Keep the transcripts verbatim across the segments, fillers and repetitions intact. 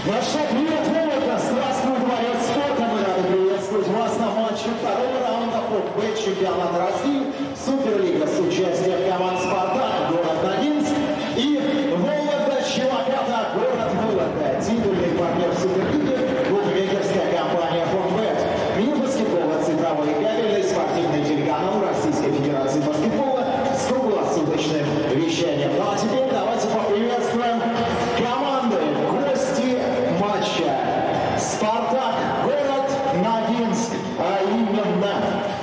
Наш привет, Вологда! Здравствуй, дворец спорта! Мы рады приветствовать вас на матче второго раунда ФОК-Б чемпионата России Суперлига с участием команд «Спартак», город Ногинск, и Вологда, Чилаката, город Вологда. Титульный партнер Суперлиги — букмекерская компания «ФОК-Бет». Мини-баскетбол — цифровой и кабельный спортивный телеканал Российской Федерации баскетбола с круглосуточным вещанием. Ну а теперь давайте поприветствуем команды, гости матча. «Спартак», город Ногинск, а именно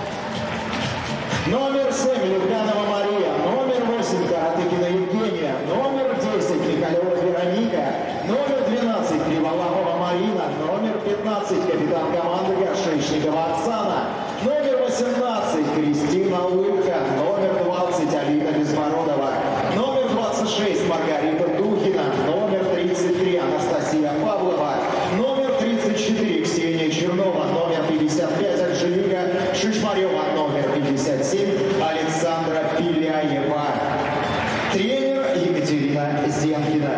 номер семь Люблянова Мария, номер восемь Каратыкина Евгения, номер десять Николева Вероника, номер двенадцать Криволамова Марина, номер пятнадцать капитан команды Горшечникова Оксана, номер восемнадцать Кристина Улыбка, номер двадцать Алина Безбородова, номер двадцать шесть Маргарита Духина, номер тридцать три Анастасия Павлова, номер тридцать четыре Ксения Чернова, номер пятьдесят пять Анжелика Шишмарева, номер пятьдесят семь Александра Пиляева. Тренер Екатерина Зенкина.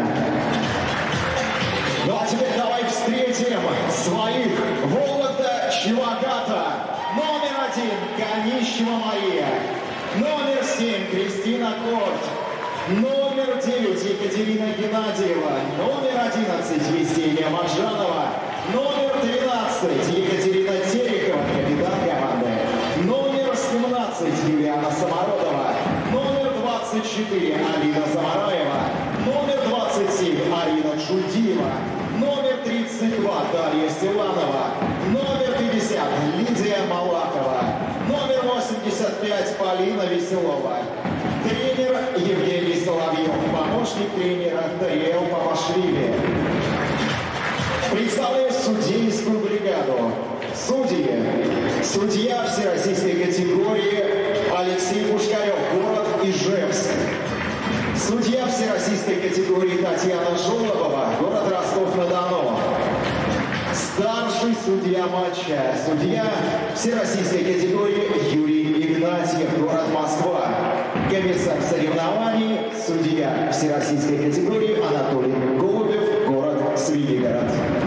Ну а теперь давай встретим своих. Вологда, Чилаката. Номер один Конищева Мария. Номер семь Кристина Корт. Номер девять Екатерина Геннадьева. Номер одиннадцать Есения Маджанова. Номер тринадцать Екатерина Терехова, капитан команды. Номер семнадцать Юлиана Самородова. Номер двадцать четыре Алина Замараева. Номер двадцать семь Арина Чудиева. Номер тридцать два Дарья Силанова. Номер пятьдесят Лидия Малакова. Номер восемьдесят пять Полина Веселова. Тренер Евгений Соловьев. Помощник тренера Тариэл Папашвили. Представляю судейскую бригаду. Судьи. Судья всероссийской категории Алексей Пушкарев, город Ижевск. Судья всероссийской категории Татьяна Жолобова, город Ростов-на-Дону. Старший судья матча. Судья всероссийской категории Юрий Игнатьев, город Москва. Комиссар соревнований. Судья всероссийской категории Анатолий Голубев, город Звенигород.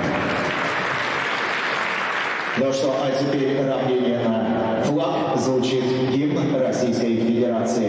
Ну что, а теперь равнение на флаг. Звучит гимн Российской Федерации.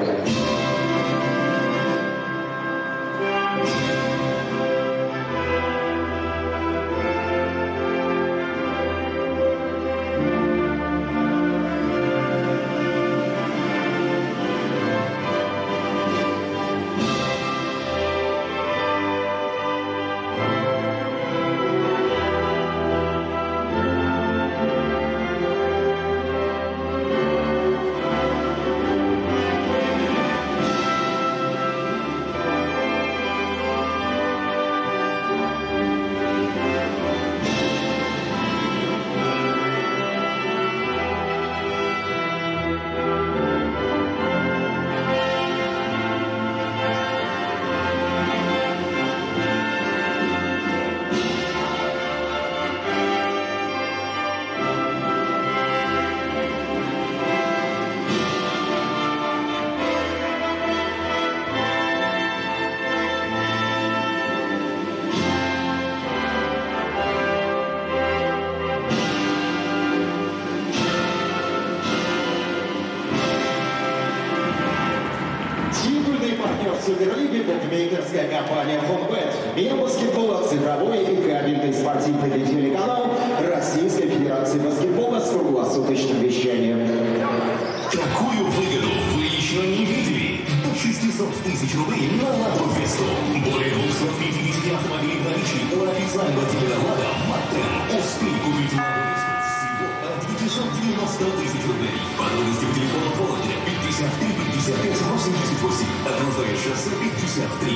Суперлиги — букмекерская компания «ФОК-Бет». Мини-баскетбола — цифровой и кабельный спортивный телеканал Российской Федерации баскетбола с круглосуточным вещанием. Такую выгоду вы еще не видели. До шестисот тысяч рублей на Латвию-Фесту. Более двухсот пятидесяти автомобилей в наличии у официального дилера «Лада» «Маттен». Успей купить Лада-Весту всего от девятисот девяноста тысяч рублей. Подробности в телефоне Вологде пятьдесят три пятьдесят пять восемьдесят восемь. Окружное шоссе пятьдесят три.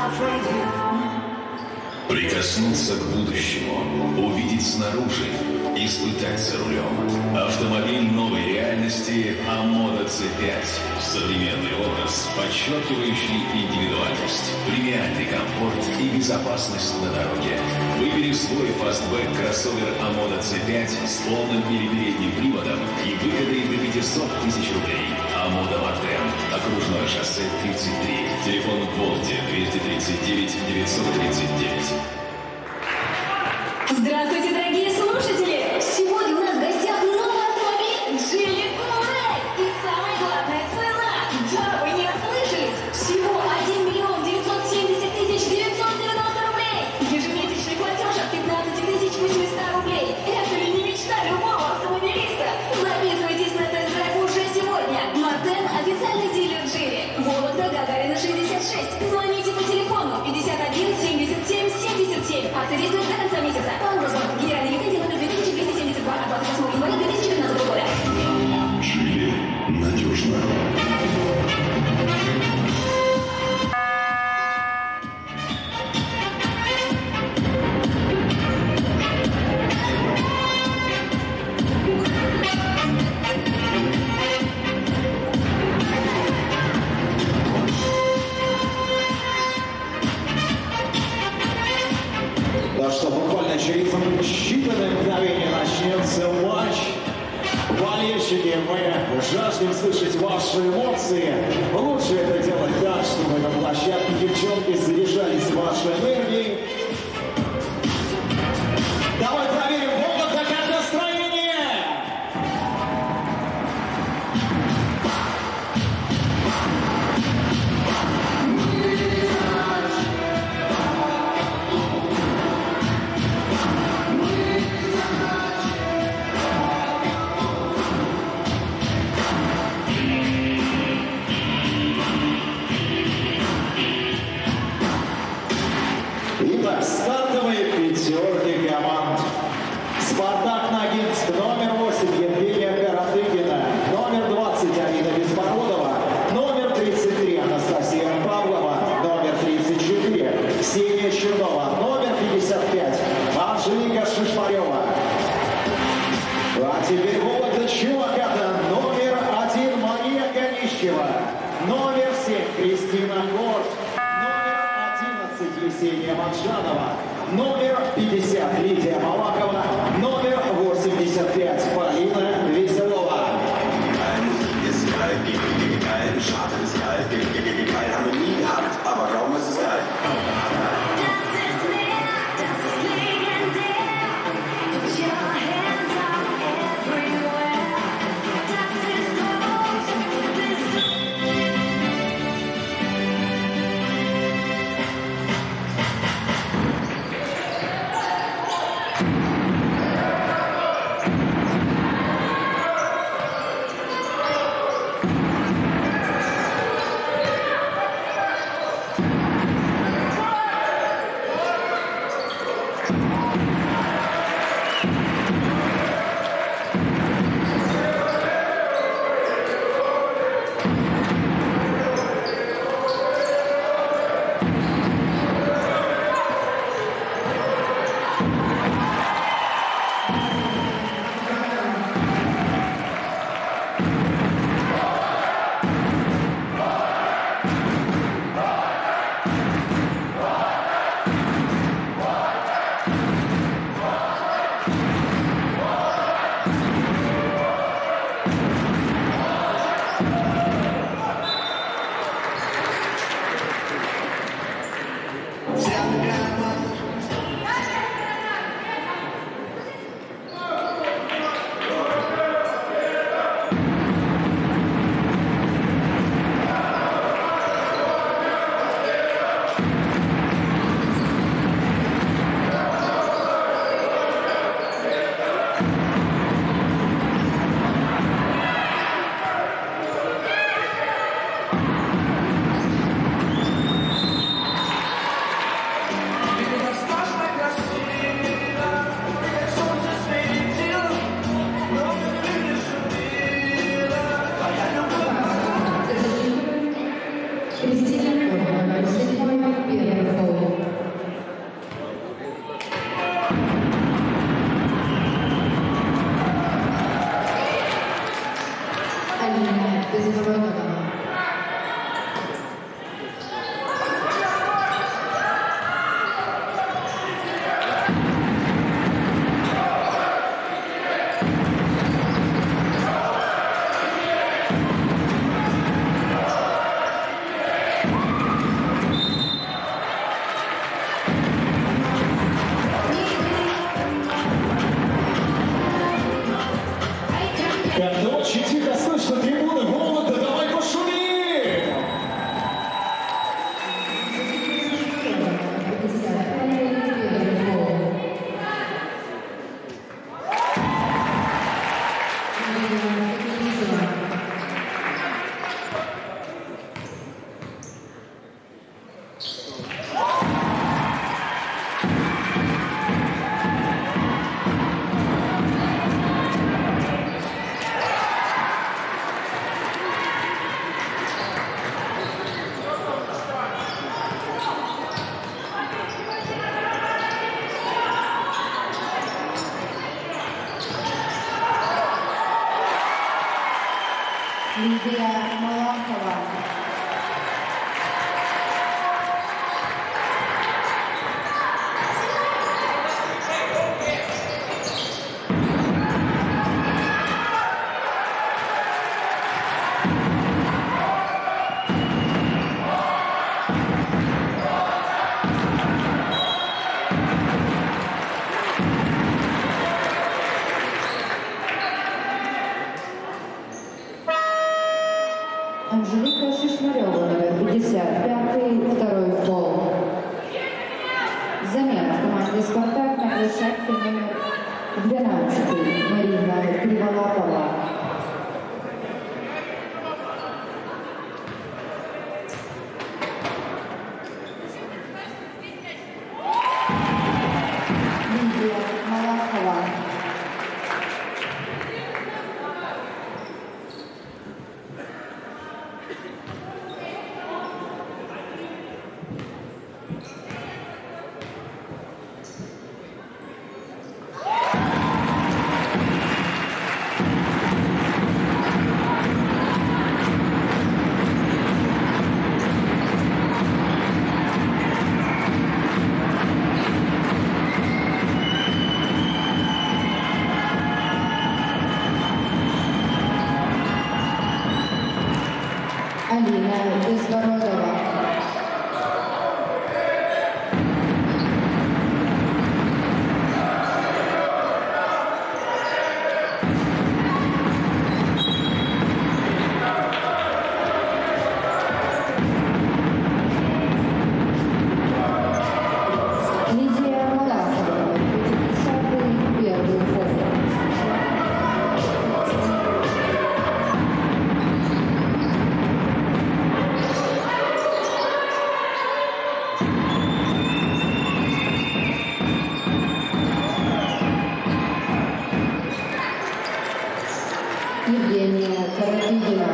Прикоснуться к будущему, увидеть снаружи. испытать за рулем. Автомобиль новой реальности Амода си пять. Современный образ, подчеркивающий индивидуальность, премиальный комфорт и безопасность на дороге. Выбери свой фастбэк кроссовер Амода си пять с полным или передним приводом и выгодой до пятисот тысяч рублей. Амода Мартен. Окружное шоссе тридцать три. Телефон в Волте двести тридцать девять девятьсот тридцать девять. Здравствуйте, дорогие слушатели! Сегодня у нас в гостях новый автомобиль Geely Touareg. И самая главная цена. Да, вы не ослышались. Всего один миллион девятьсот семьдесят тысяч девятьсот девяносто рублей. Ежемесячный платеж от пятнадцати тысяч восьмисот рублей. Это ли не мечта любого автомобилиста? Записывайтесь на тест-драйв уже сегодня. Мартен – официальный дилер Geely. Вологда, Гагарина, шестьдесят шесть. Звоните по телефону пятьдесят один семьдесят семь семьдесят семь. Акция действует до конца месяца. Генеральный лицензия номер две тысячи двести семьдесят два от двадцать восьмого января две тысячи пятнадцатого года. Geely. Надежно. Да что, буквально через считанные мгновения начнется матч. Болельщики, мы жаждем слышать ваши эмоции. Лучше это делать так, чтобы на площадке девчонки заряжались вашей энергией. Давай проверим, Вологда, как настроение! Итак, стартовые пятерки команд. Спартак Ногинск, номер восемь Евгения Каратыкина, номер двадцать Алина Безбородова, номер тридцать три Анастасия Павлова, номер тридцать четыре Ксения Чернова, номер пятьдесят пять Анжелика Шишмарева. А теперь Вологда Чуваката, номер один Мария Конищева, номер семь Кристина Корт, Есения Манжанова, номер пятьдесят Лидия Малакова, номер восемьдесят пять Полина Веселова. Как-то очень тихо слышно трибуны голода, давай пошумим! Лидия Малахова. Анжелика Шишмарева, номер пятьдесят пятый, второй пол. Замена в команде «Спартак» на площадке номер двенадцать Марина Криволапова. Лидия Малахова. Алина Безбородова. Лидия Малахова, пятидесятый, первый пол. Евгения Каратыгина.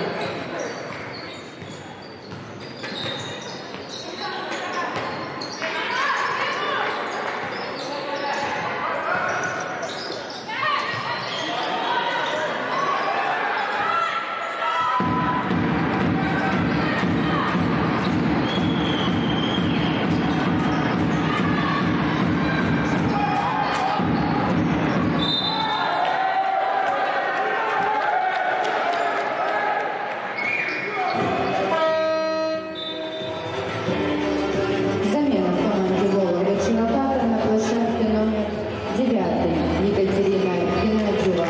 Екатерина Геннадьева.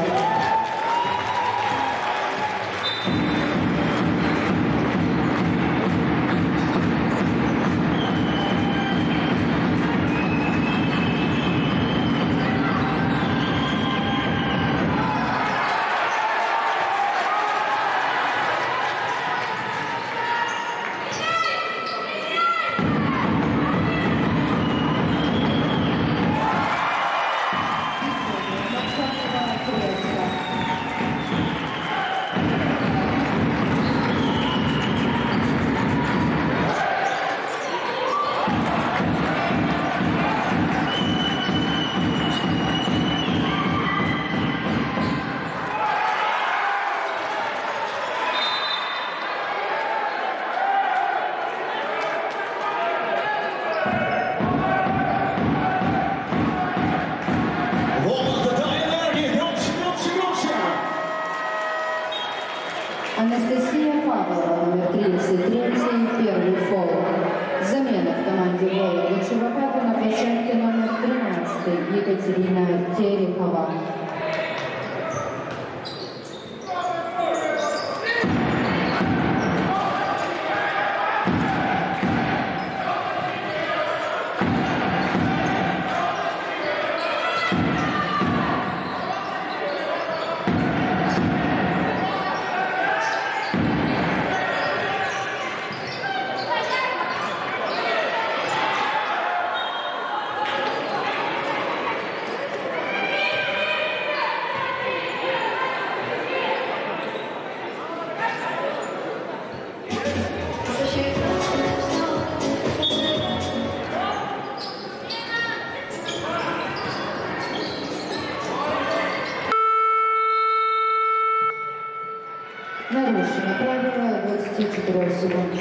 Анастасия Павлова, номер тридцать три, первый фол. Замена в команде «Волга» Чуваката на площадке номер тринадцать Екатерина Терехова. Нарушено правило двадцати четырёх секунд.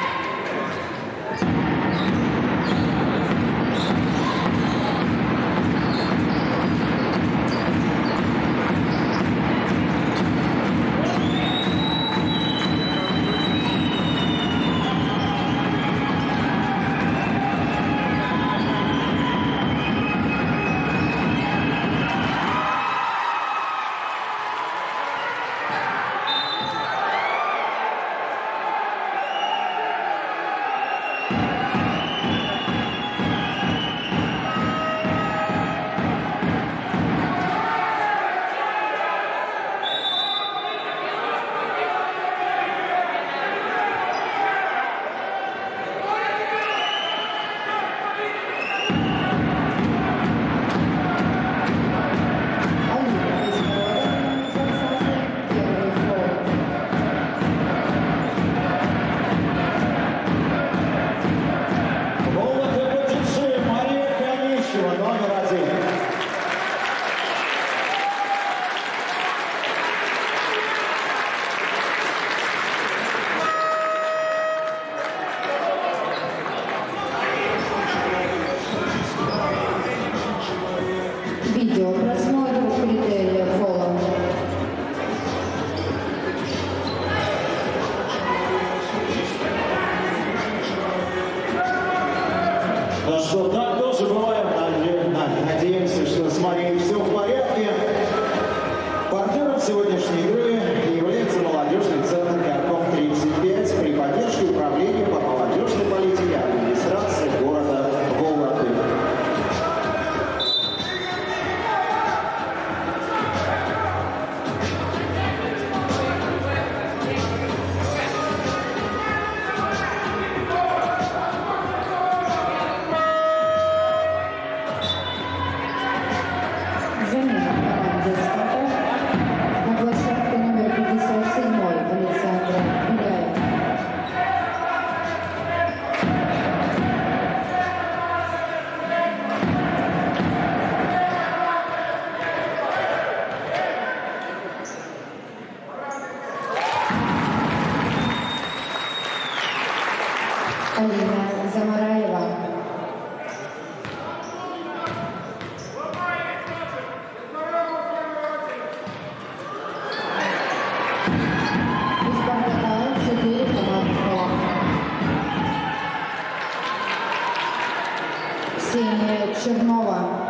Чернова.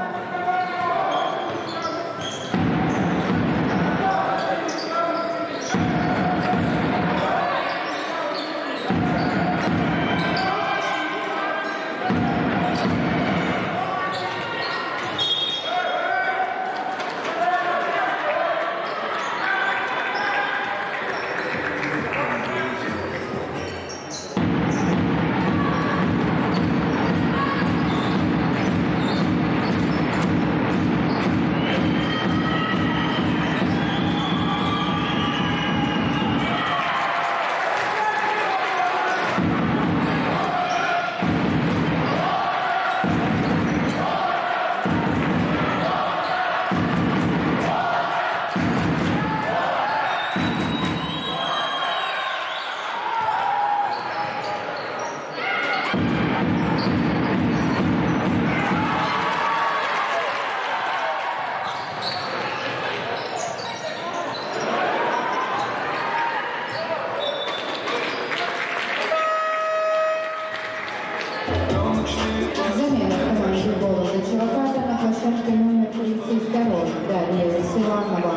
Замена команды города Чеваката на площадке номер тридцать два. Дарья Силанова.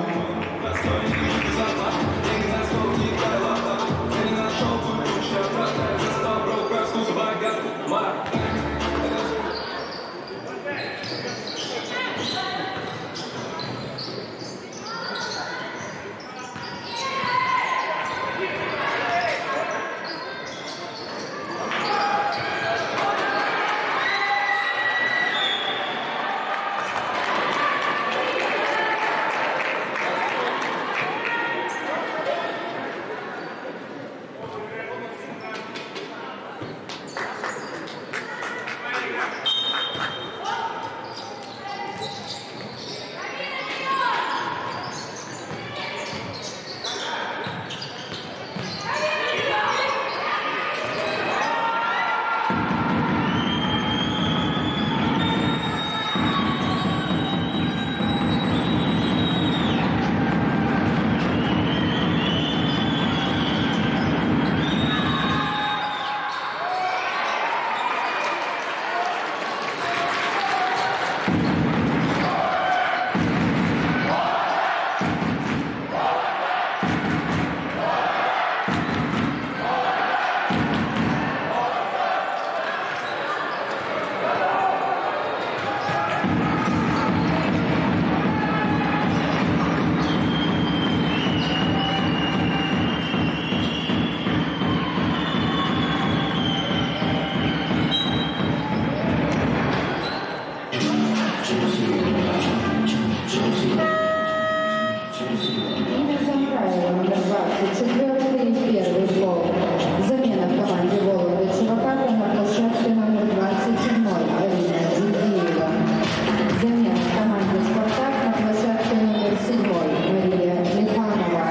Инна Замраева, номер двадцать четыре, первый фол. Замена в команде Вологда Чуваката на площадке номер двадцать семь Арина Джудиева. Замена в команде Спартак на площадке номер семь Мария Лиханова.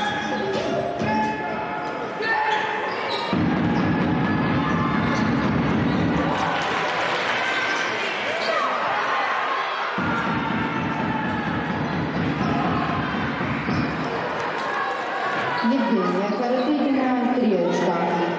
Евгения Каратыгина, три очка.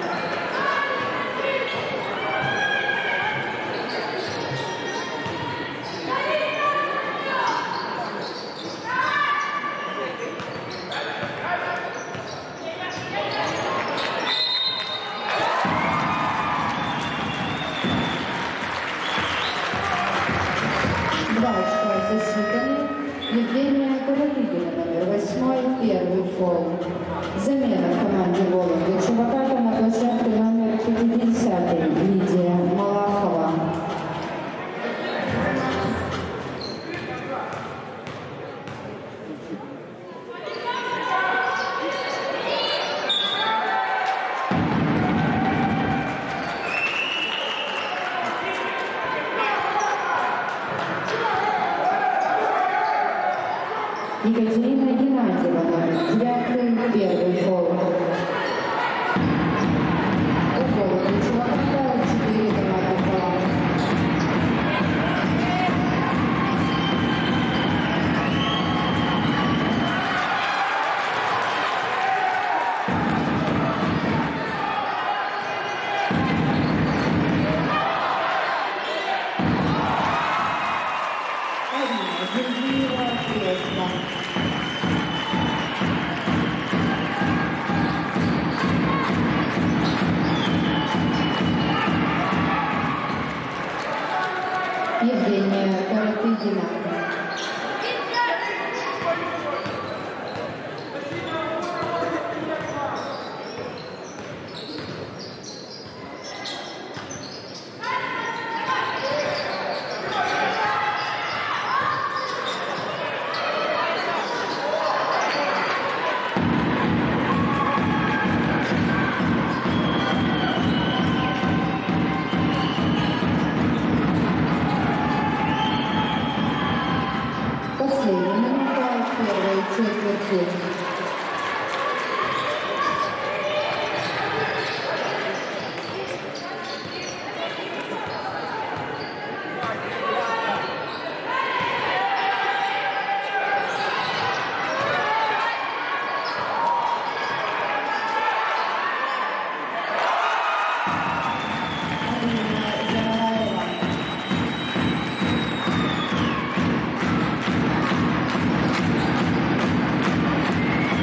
Два очка засчитаны. Евгения Каратыгина, номер восемь, первый фол. Замена в команде Вологды Чуваката на площадке номер пятьдесят Лидия Малахова. Екатерина Геннадьева, номер девять, первый фол. У Вологды Чуваката четыре команды фола. Арина Джудиева, три очка. Евгения Каратыгина. Последняя минута первой четверти. Арина Замраева.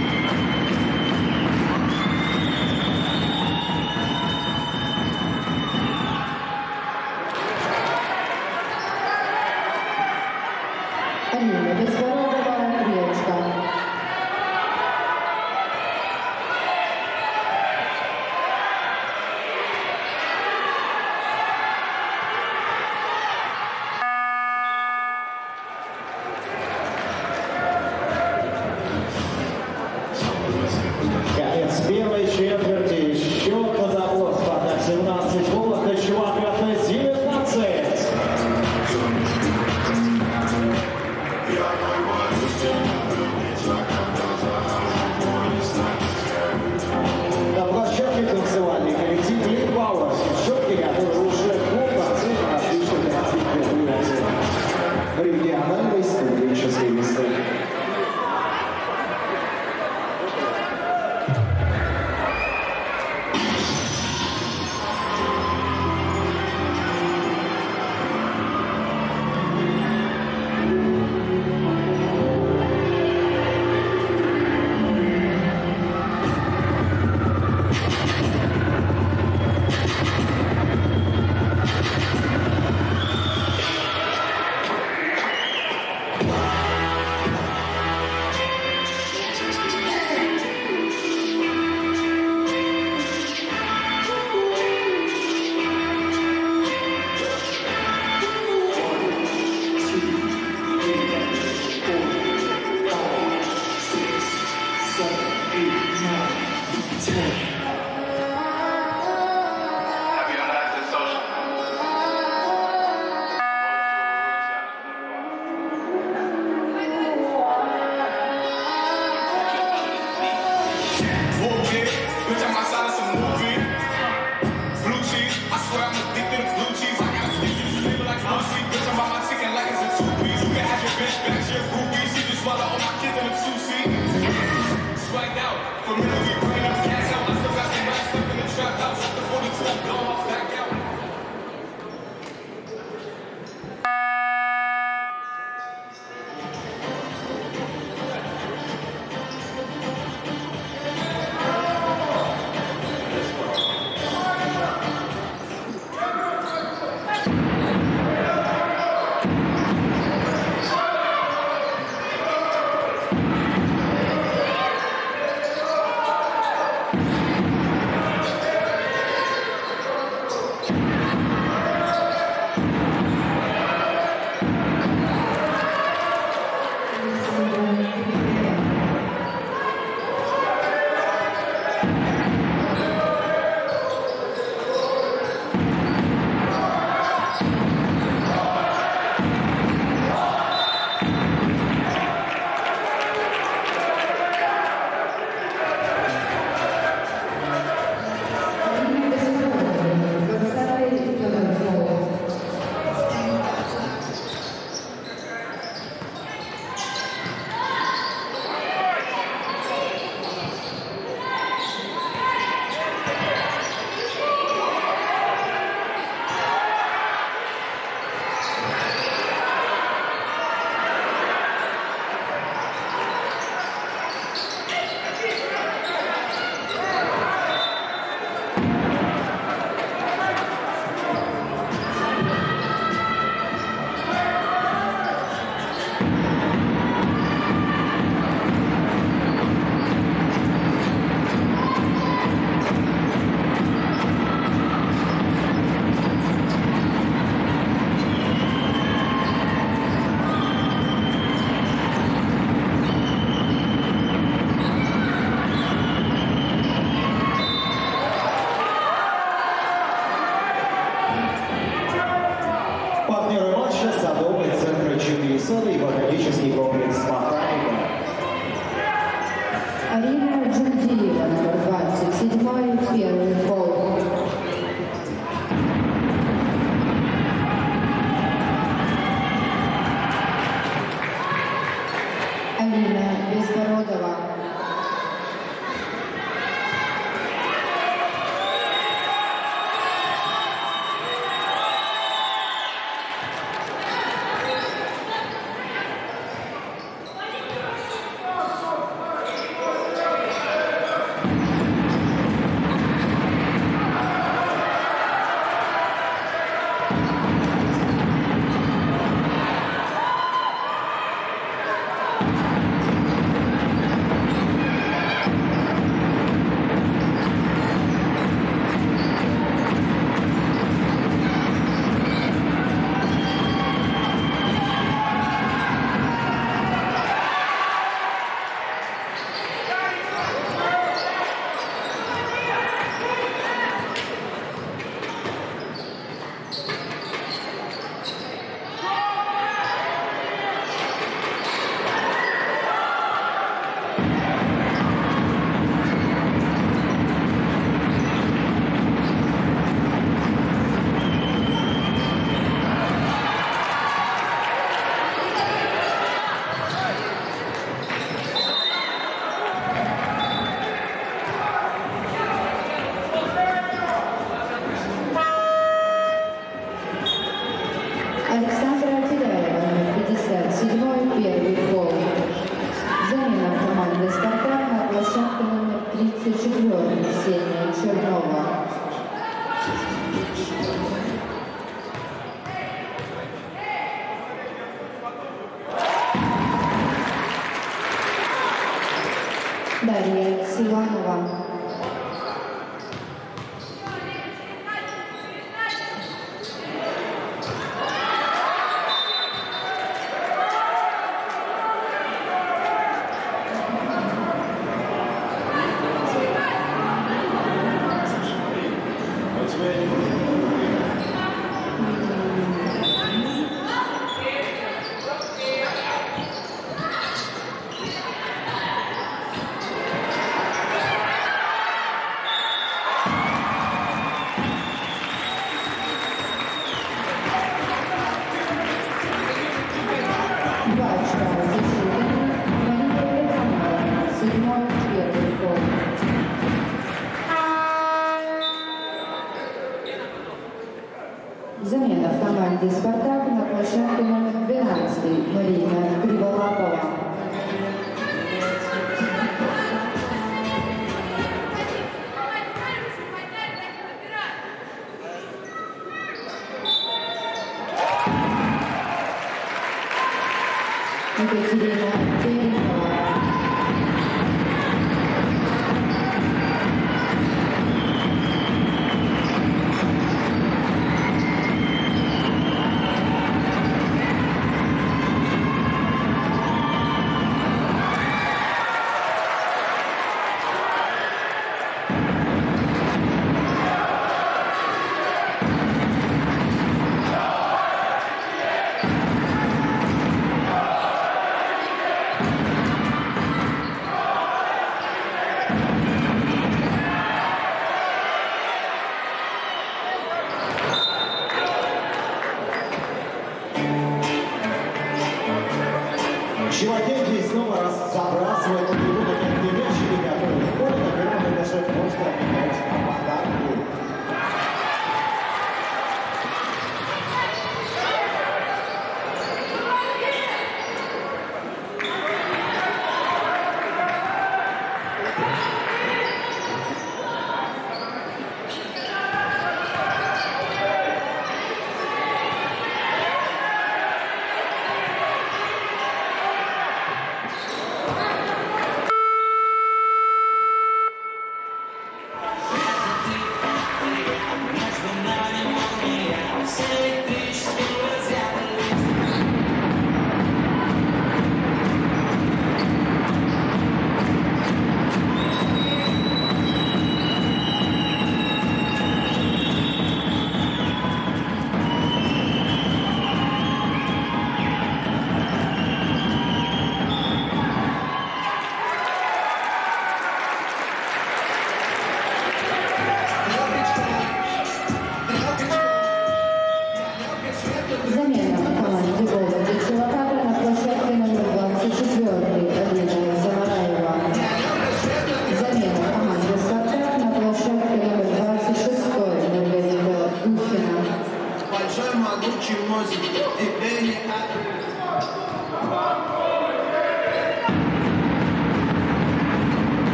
Дарья Силанова.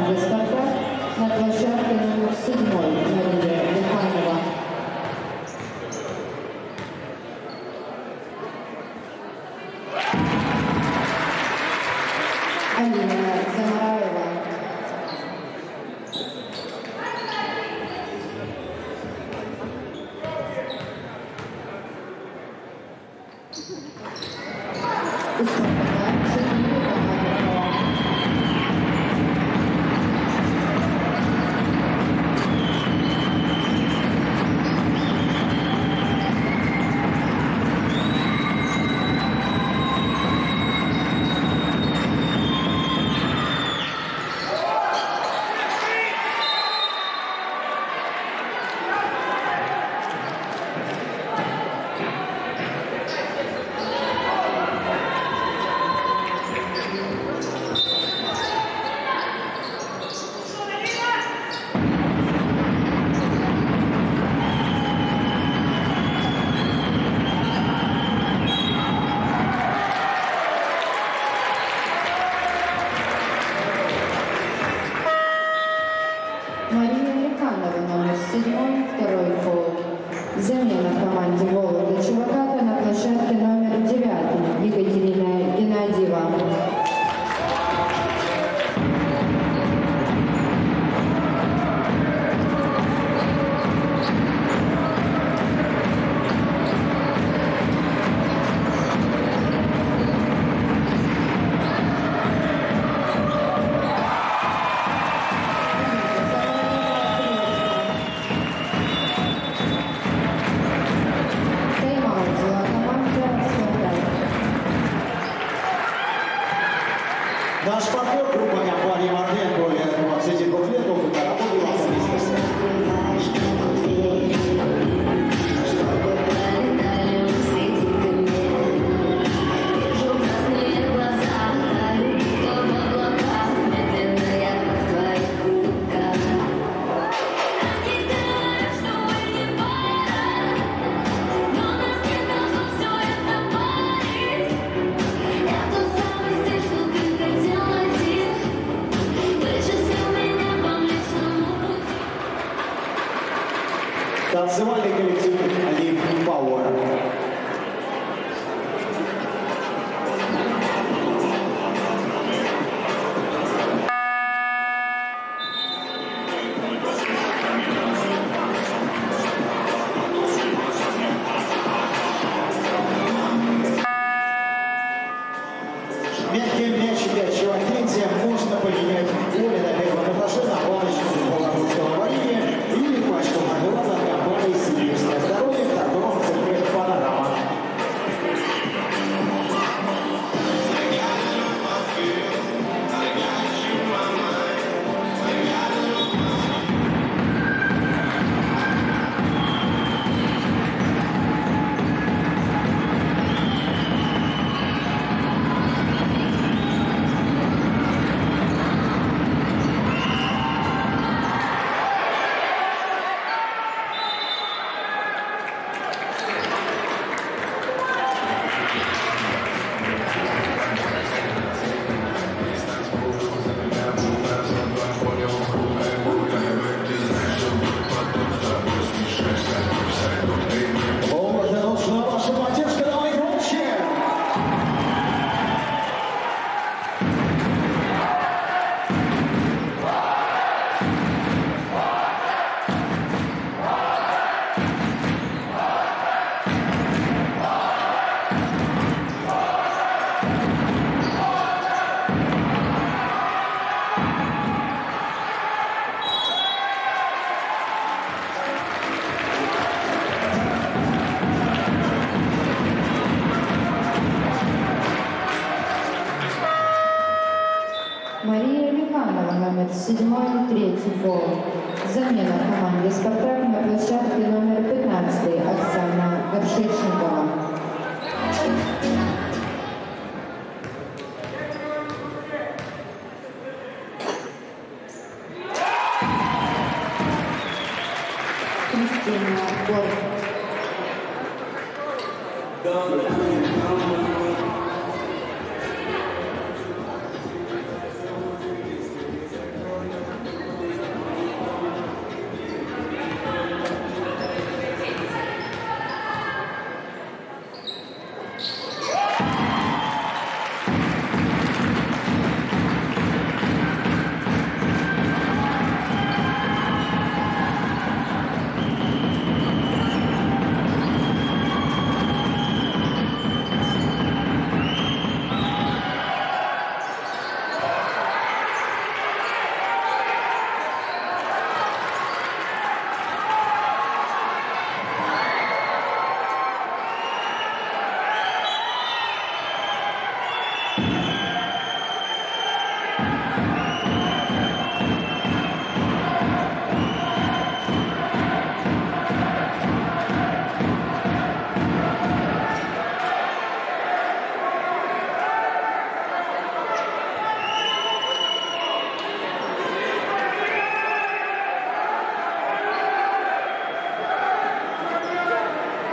команде «Спартак» на площадке номер седьмой Мария Лиханова. Алина Замараева. Мария Лиханова, номер седьмой, второй пол. Замена в команде Вологда Чуваката на площадке номер девятый Екатерина Геннадьева. Наш партнер, группа компании «Марлен», более двадцати двух лет опыта работы в автомобильности. Танцевальный коллектив «Олимп Пауэр». Мягкий мяч и мячевая третья можно поменять поле на первом этаже на планочку футбольного варенья или пачку мармелада от компании «Сибирское здоровье» в торговом центре «Панорама». Мария Лиханова, номер седьмой, третий пол. Замена в команде «Спартак» на площадке номер пятнадцать Оксана Горшечникова. Кристина Горд.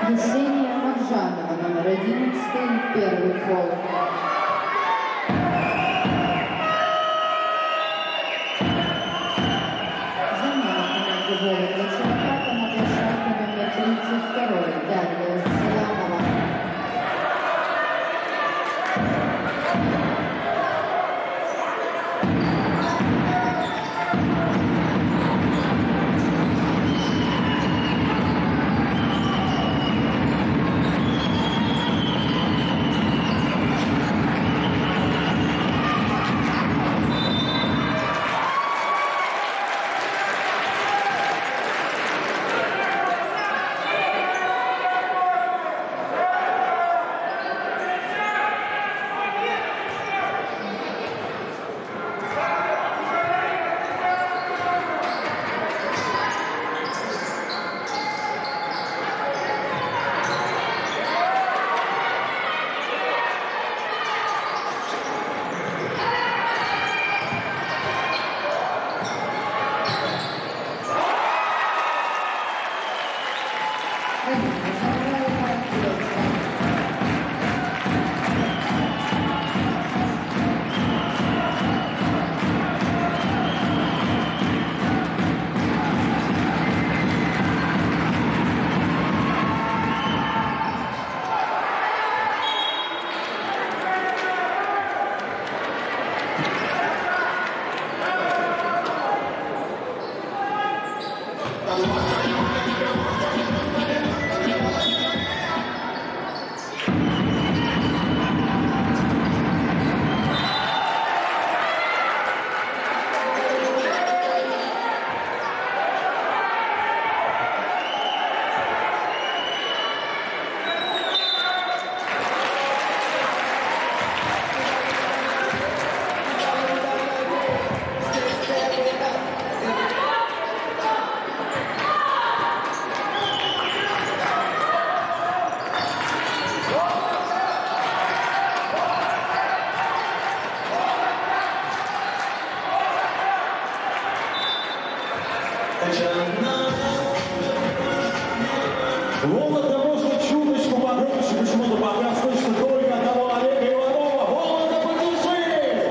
Есения Маржанова, номер одиннадцать, первый фол. Замена команды Вологда Чуваката на площадке номер тридцать два, Дарья Селянова. Вологда может чуточку погромче, почему-то пока слышно только одного Олега Иванова. Вологда, поддержи!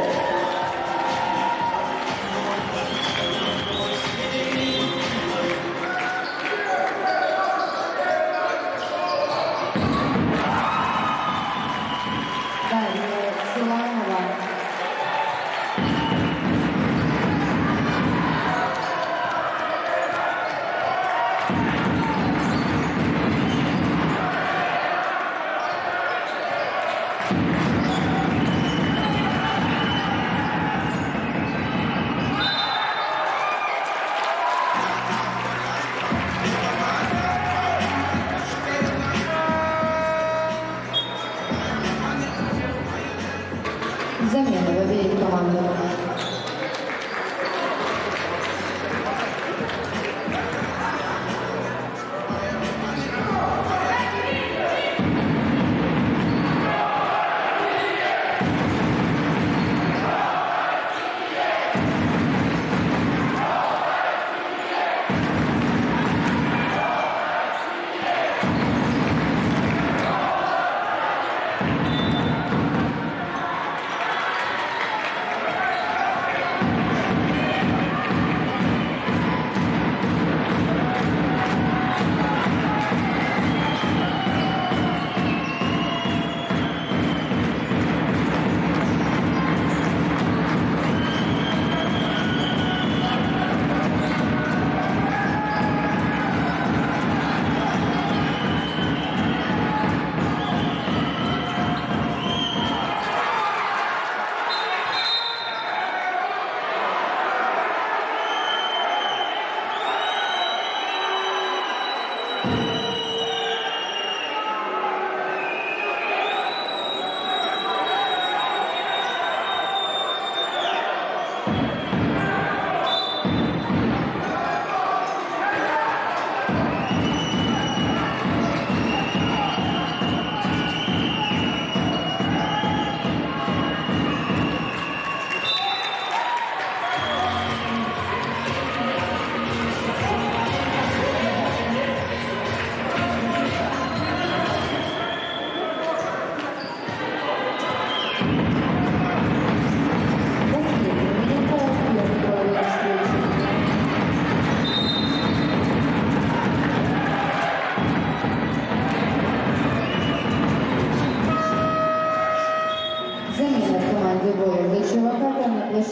Дарья Селянова. Замена в обеих командах.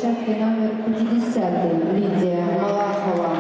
площадке номер пятьдесят Лидия Малахова.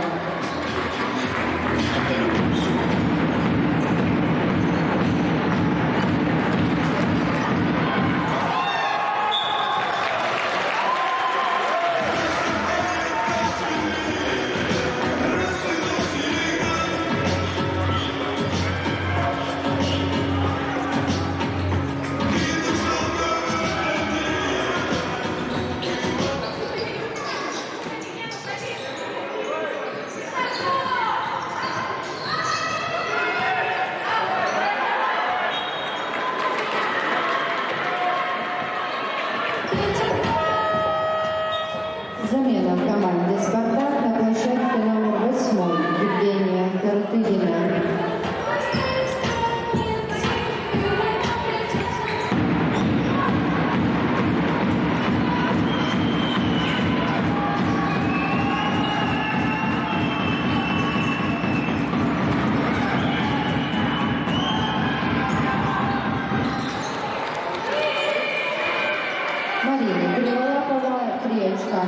Замена в команде «Спартак» на площадке номер восемь Евгения Картыгина. Марина Криволапова, три очка.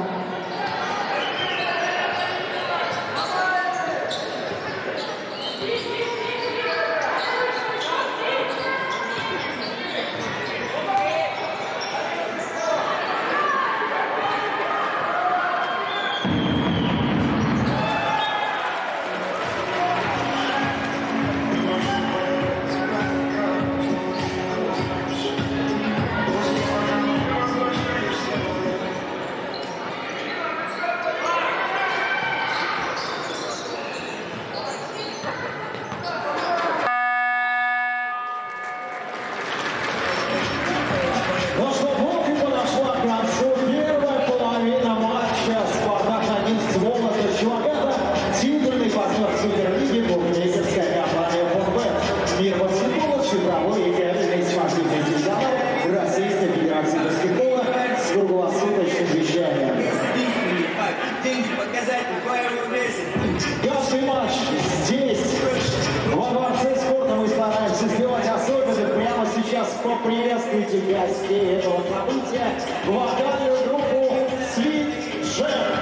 Каждый матч здесь, во Дворце спорта, мы стараемся сделать особенным. Прямо сейчас поприветствуйте гостей этого события, вокальную группу Sweet Jam.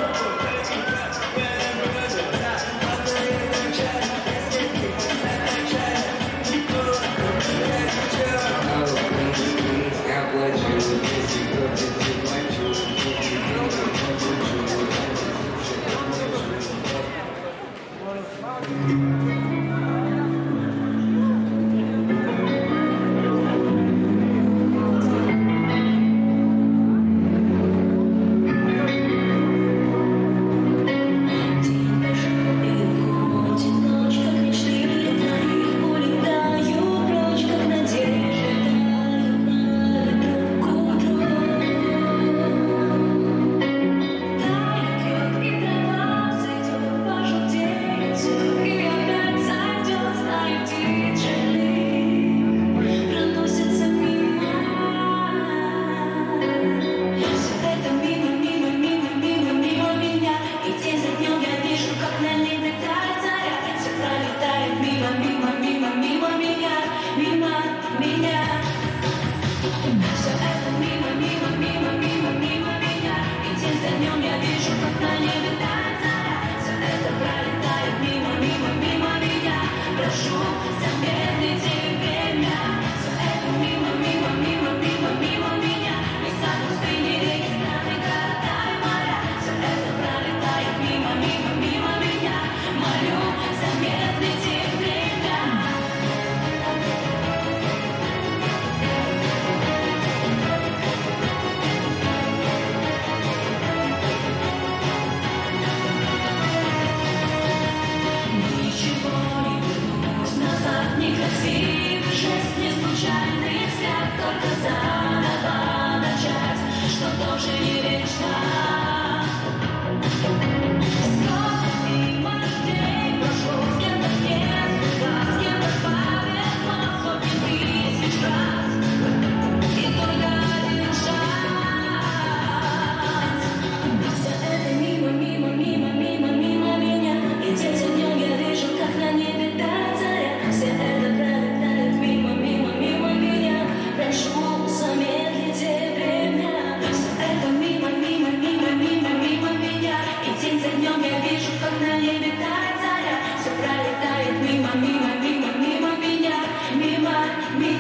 Прошу,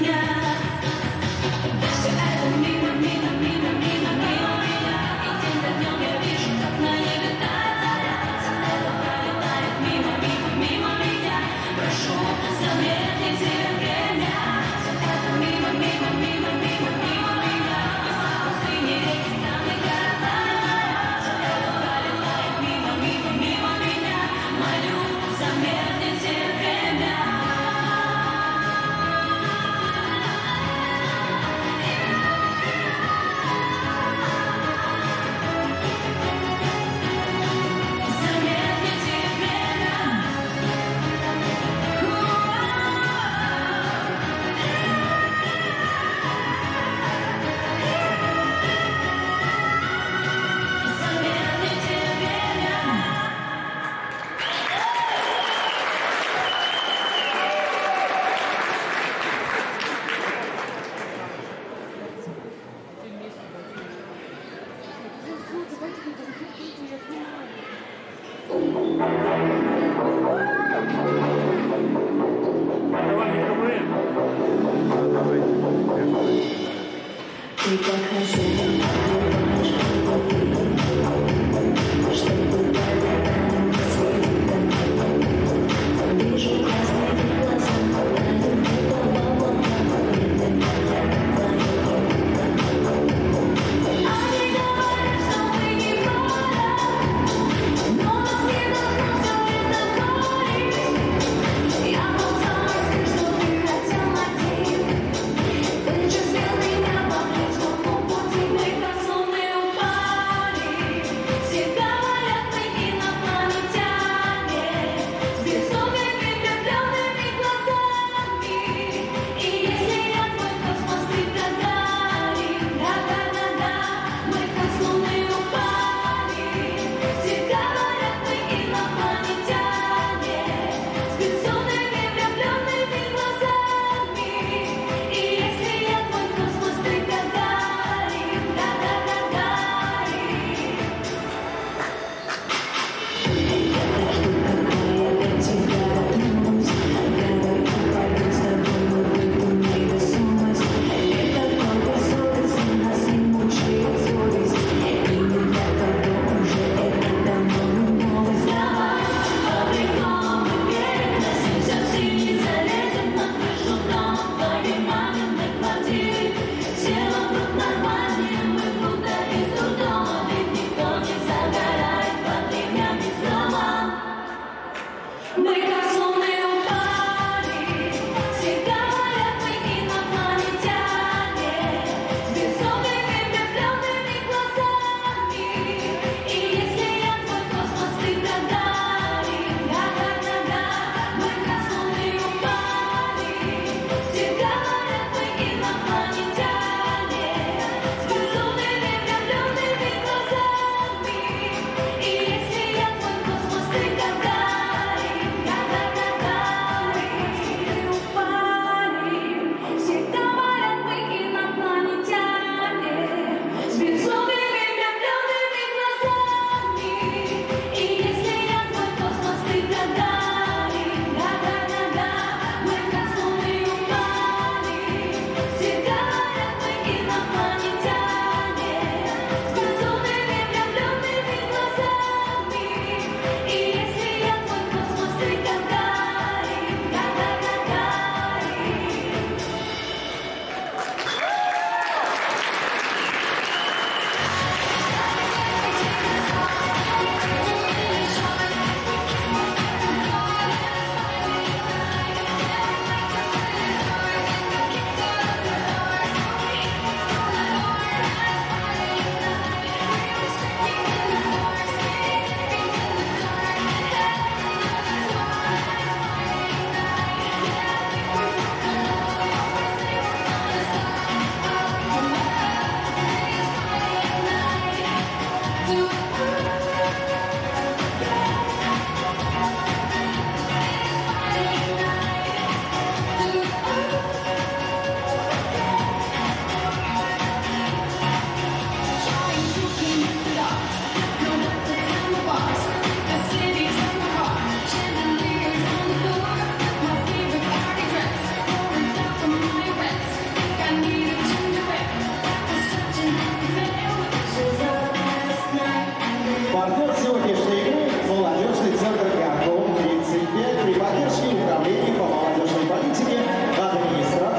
меня. Все это мимо, мимо, мимо, мимо, мимо меня. И день за днем я вижу, как на небе тает заря. Все это пролетает мимо, мимо, мимо меня. Прошу, замедлите время. Все это мимо, мимо, мимо, мимо, мимо меня. Леса, пустыни, реки, страны, города. Все это пролетает мимо, мимо, мимо меня. Молю, замедлите время.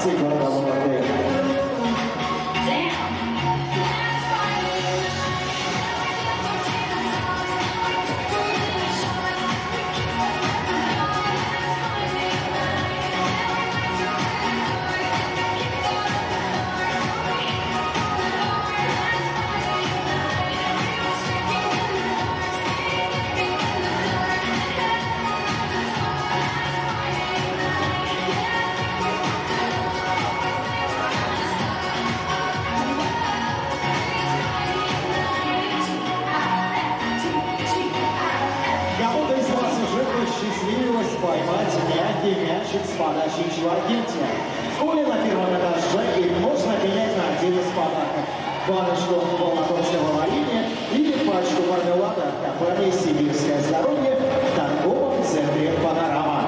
тринадцать города Вологды. Счастливилось поймать мягкий мячик с подачи Чувакинтия. В поле на первом этаже их можно менять на один из подарков. Баночку вологодского варенья или пачку мармелада от компании «Сибирское здоровье» в торговом центре «Панорама».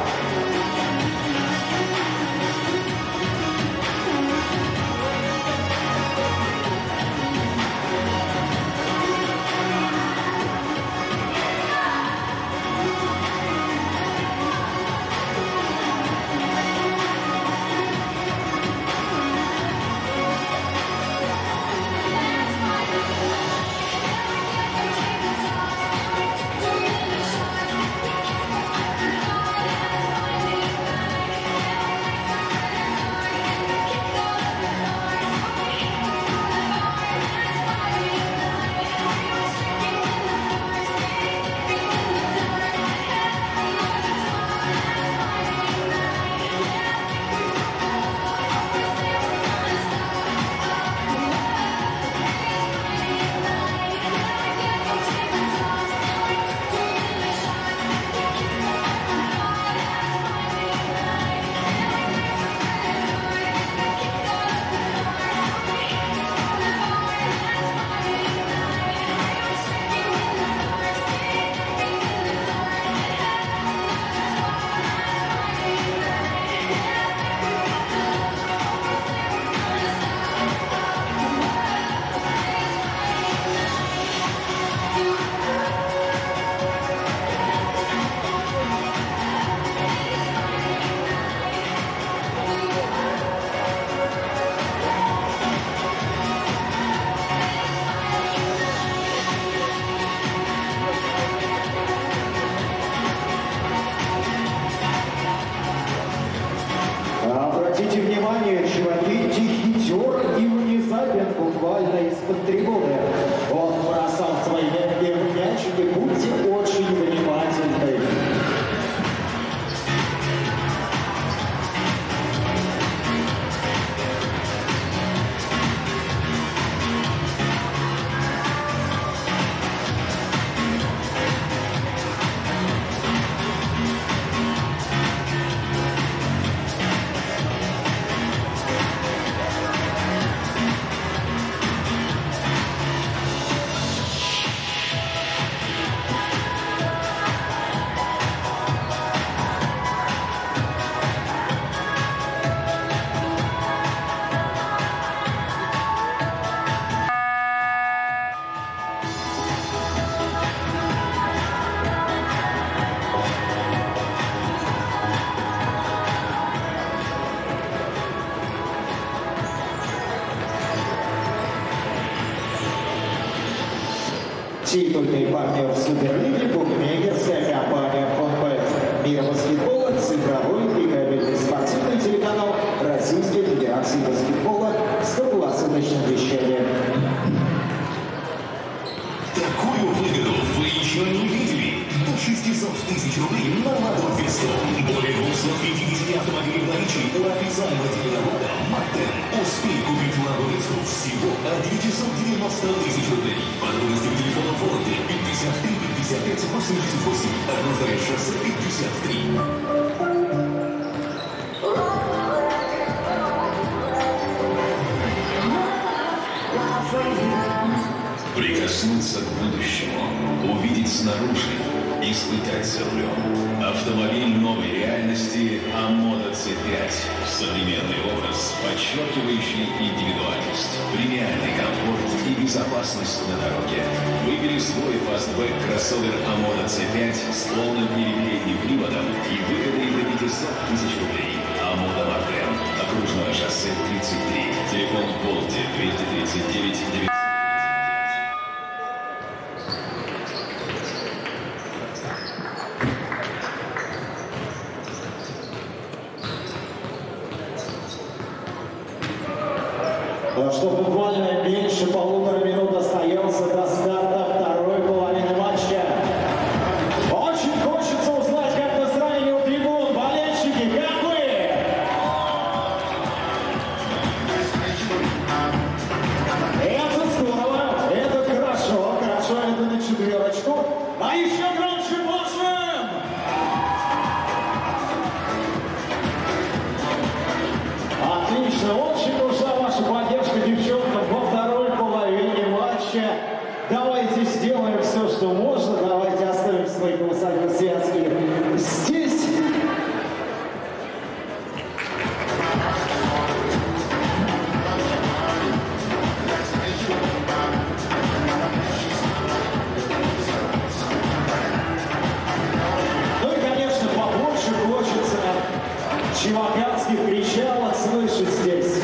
Обратите внимание, Чувакинтий хитер и внезапен буквально из-под трибуны. Он бросал свои мягкие мячики, будьте очень внимательны. Титульный партнер Суперлиги – букмекерская компания «Фонбет». Мир баскетбола, цифровой и кабельный спортивный телеканал Российской Федерации баскетбола с круглосуточным вещанием. Такую выгоду вы еще не видели. До шестисот тысяч рублей на Лото-Весту. Более двухсот пятидесяти автомобилей в наличии у официального дилера «Мартен». Успей купить Лото-Весту всего от девятисот девяноста тысяч рублей. Подробности в телефоне фонда пятьдесят три пятьдесят пять восемьдесят восемь. Одно шоссе пятьдесят три. Прикоснуться к будущему, увидеть снаружи, испытать за рулем. Автомобиль новой реальности Амода Си пять. Современный образ, подчеркивающий индивидуальность, премиальный комфорт и безопасность на дороге. Выбери свой фастбэк кроссовер Амода Си пять с полным передним приводом и выгодой до пятисот тысяч рублей. Амода Мартен. семьдесят тридцать три. Телефон Волти двести тридцать девять девятьсот. Что буквально меньше полутора минут остается до старта второй половины матча. Очень хочется узнать, как настроение у трибун. Болельщики, как вы? Это здорово, это хорошо, хорошо, это на четверочку. А еще громче можем! Отлично, очень нужна ваша поддержка, девчонкам, во второй половине матча. Давайте сделаем все, что можно. Давайте оставим свои колоссальные связки здесь. Ну и, конечно, побольше хочется чуваканских кричалок слышать здесь.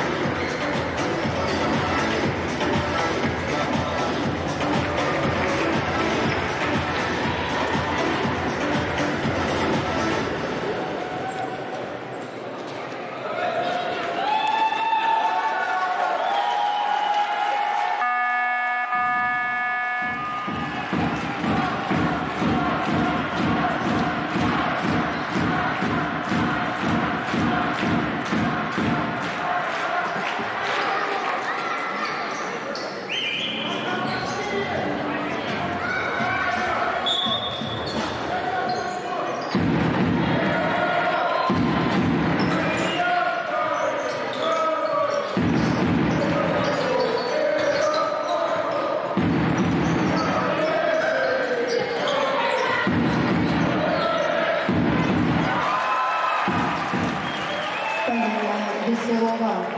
Веселова.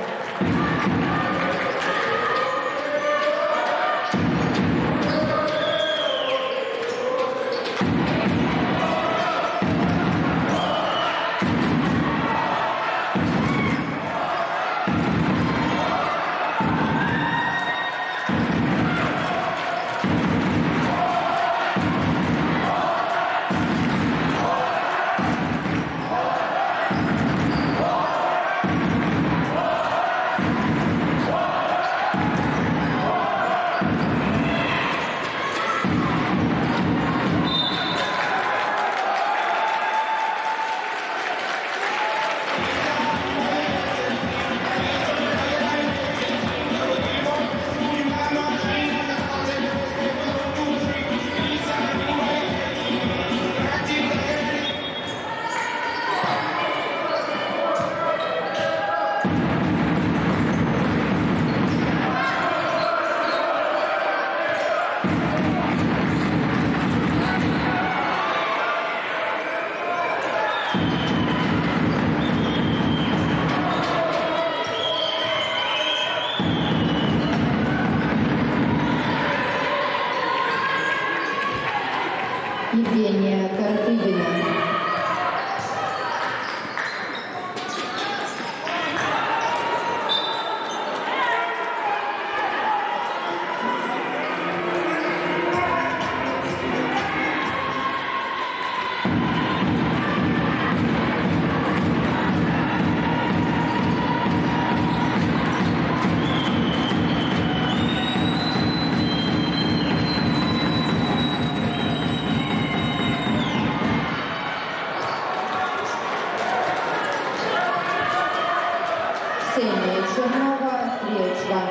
Евгения Картыгина. Ксения Чернова, Речка.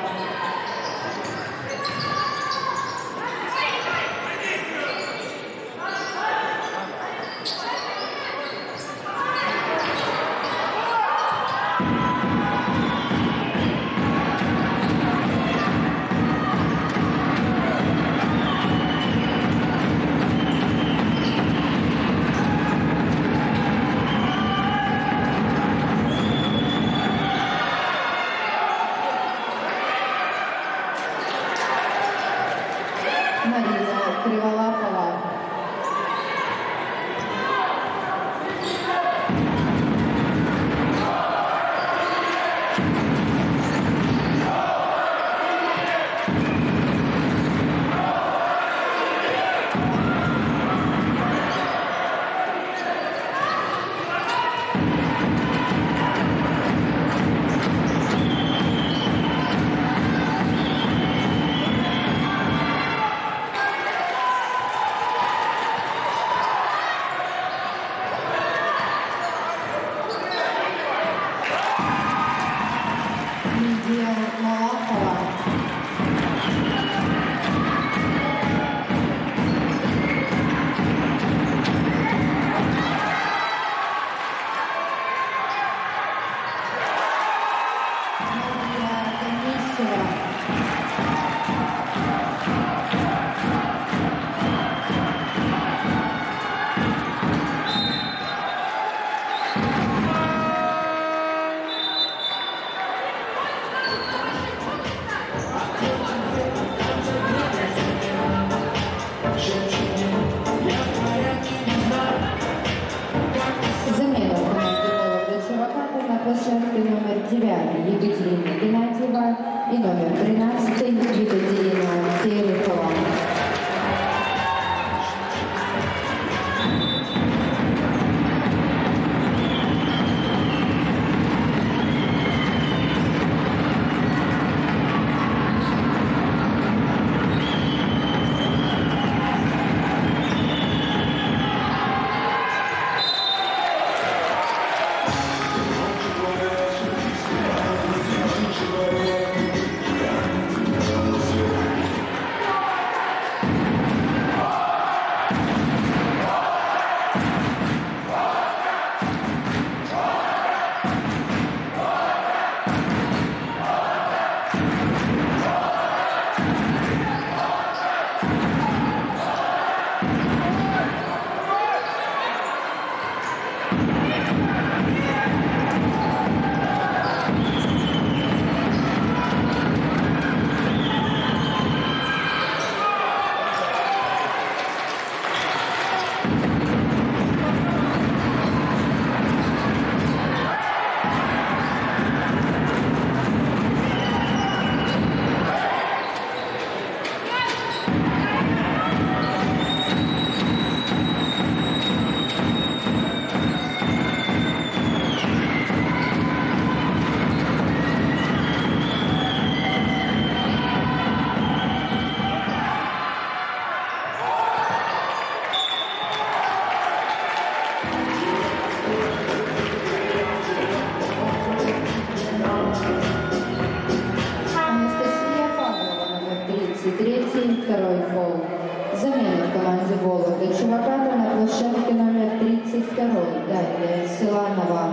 Лидия Малахова. Замена в команде Вологды Чуваката на площадке номер девять Екатерина Геннадьева и номер тринадцать Екатерина Терехова. Третий, второй пол. Замена в команде Вологды Чуваката на площадке номер тридцать два Дарья Силанова.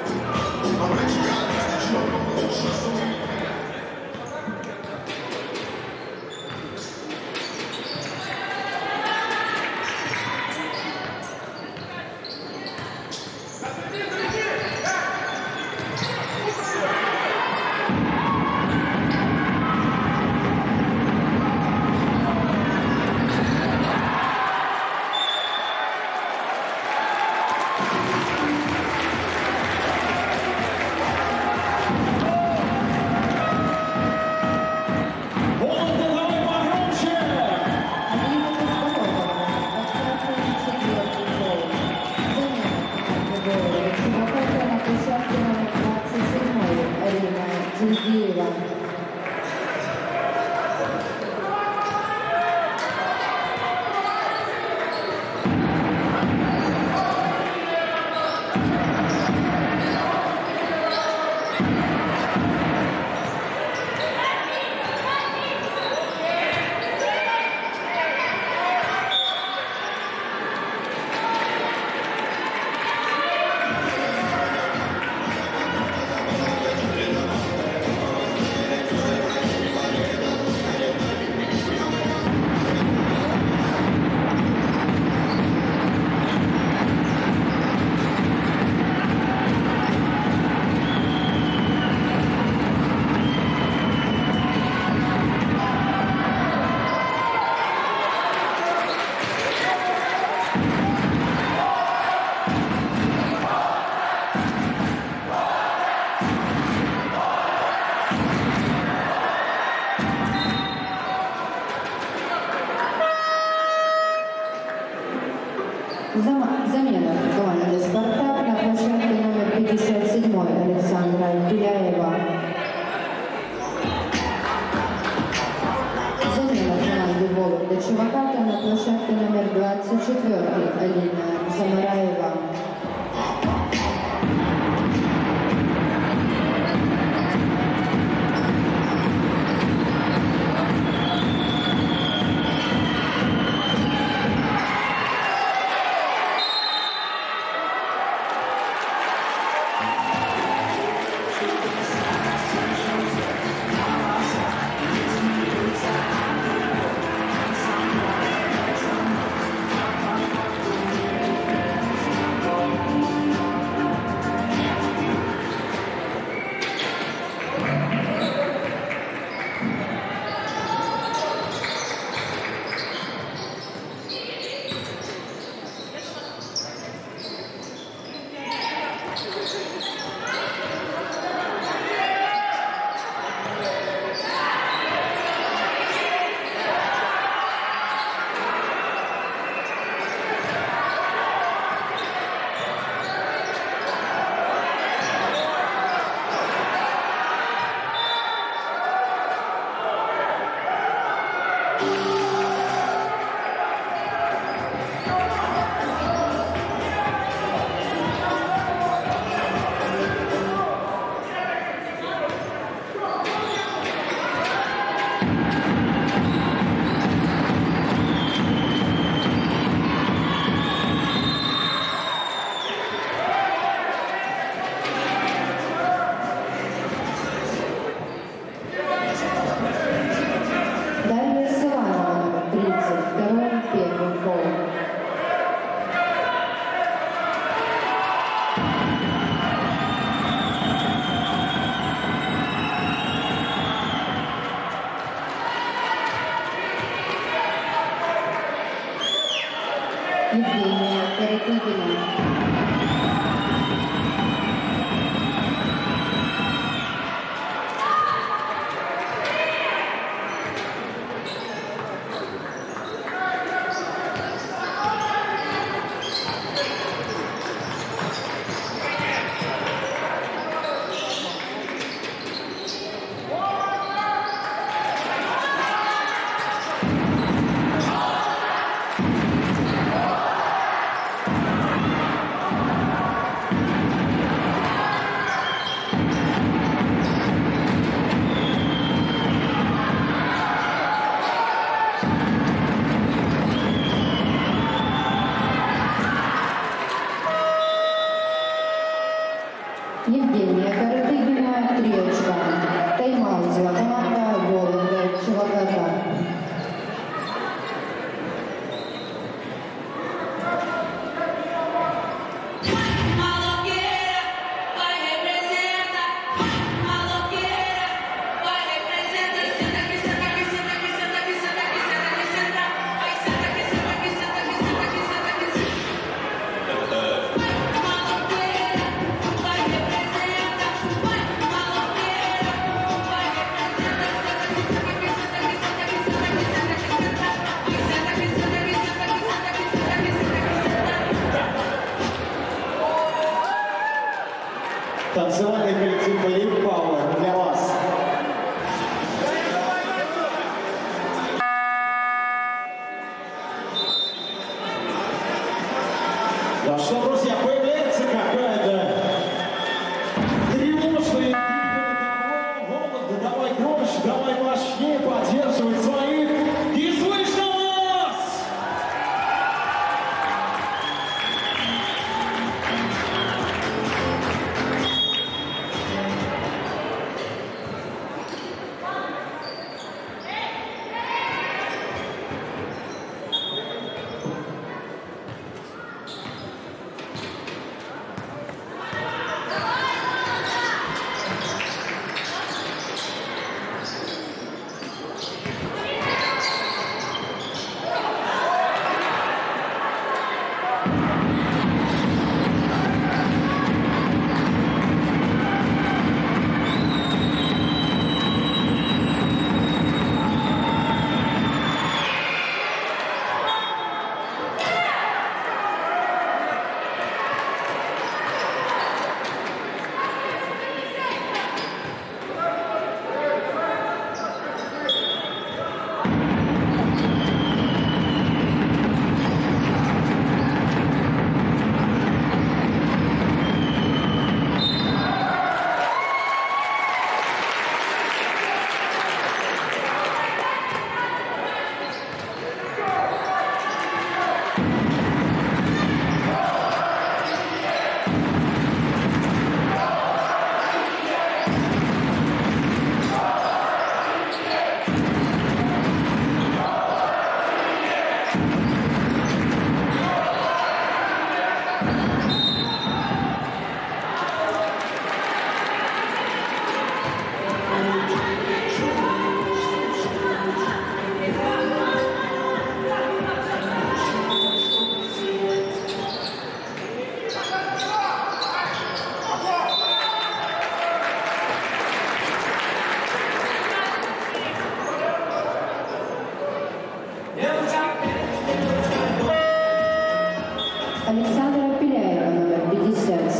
Замена в команде «Спартак» на площадке номер пятьдесят семь Александра Беляева. Замена в команде Вологды Чуваката на площадке номер двадцать четыре Алина Замараева.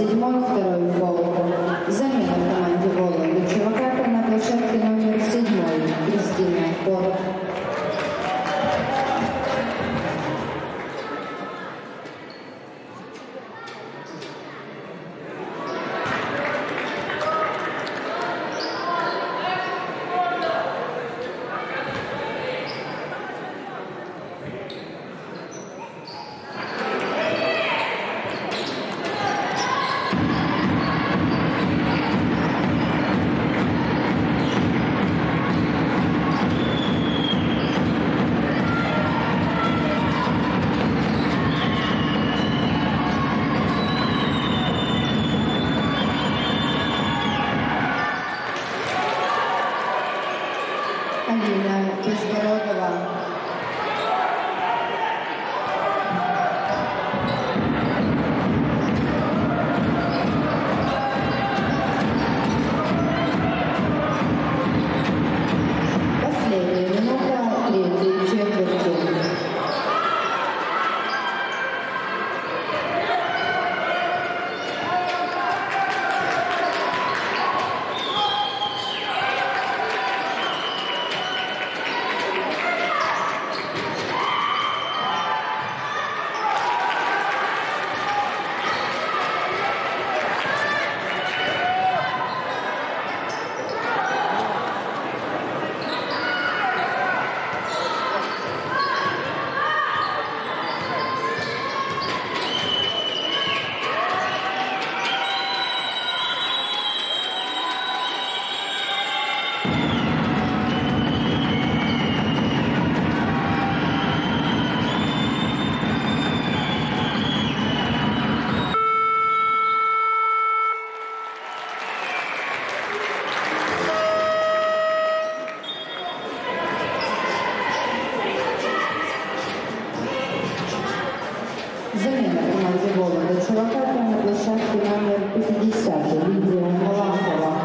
седьмой, второй пол. Замена в команде Вологды Чуваката на площадке номер седьмой. Кристина Порт. Алина Безбородова. Последняя минута третьей четверти. Замена в команде Вологды Чуваката на площадке номер пятьдесят. Лидия Малахова.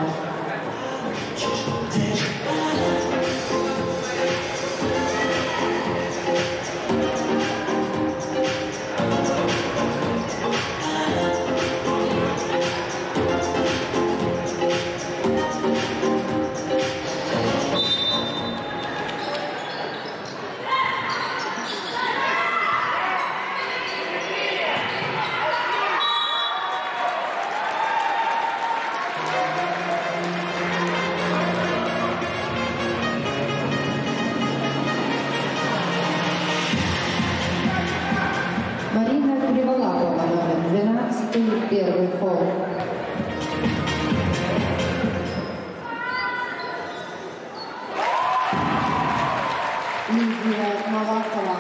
Марина Криволапова, номер двенадцать, первый пол. Лидия Малахова.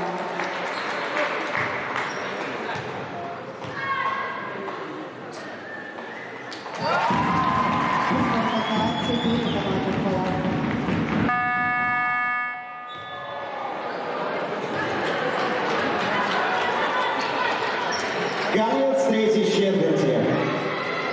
четыре команды пола. Конец третьей четверти.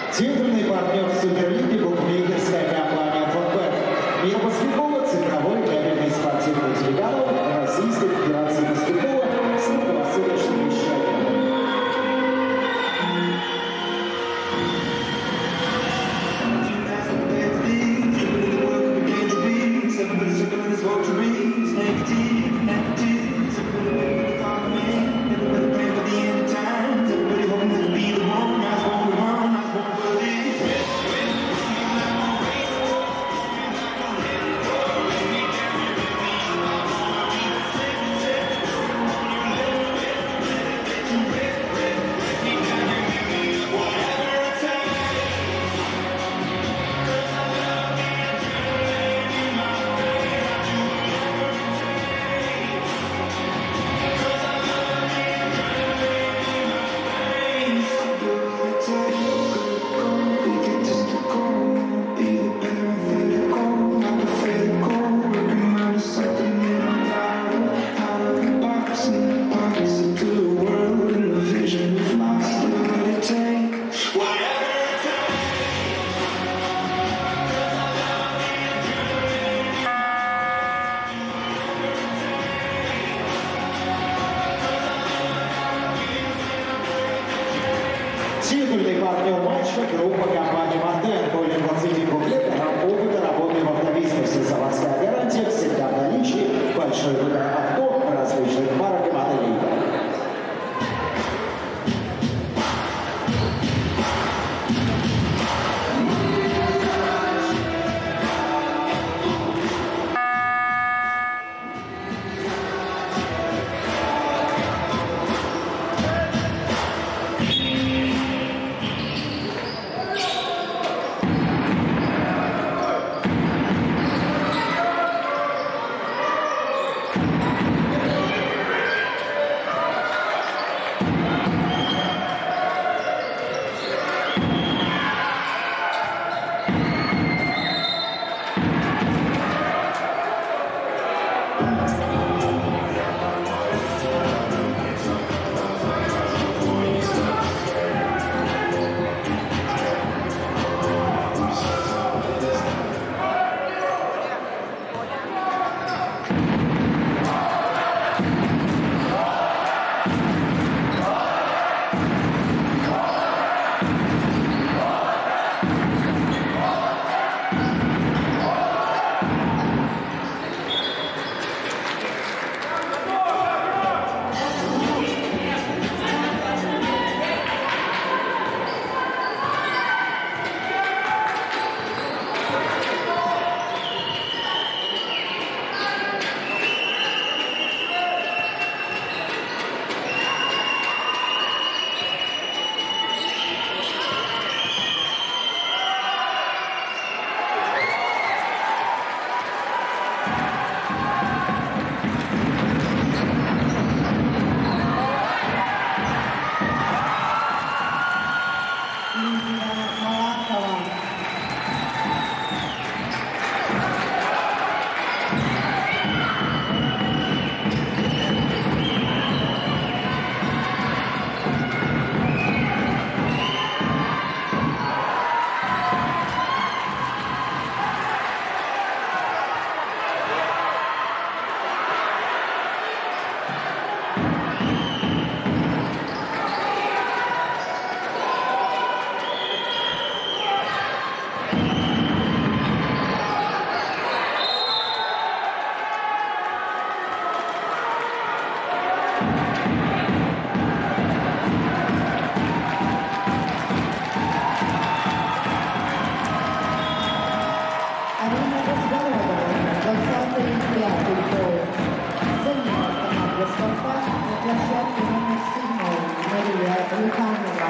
спартак на площадке номер семь Мария Люханова.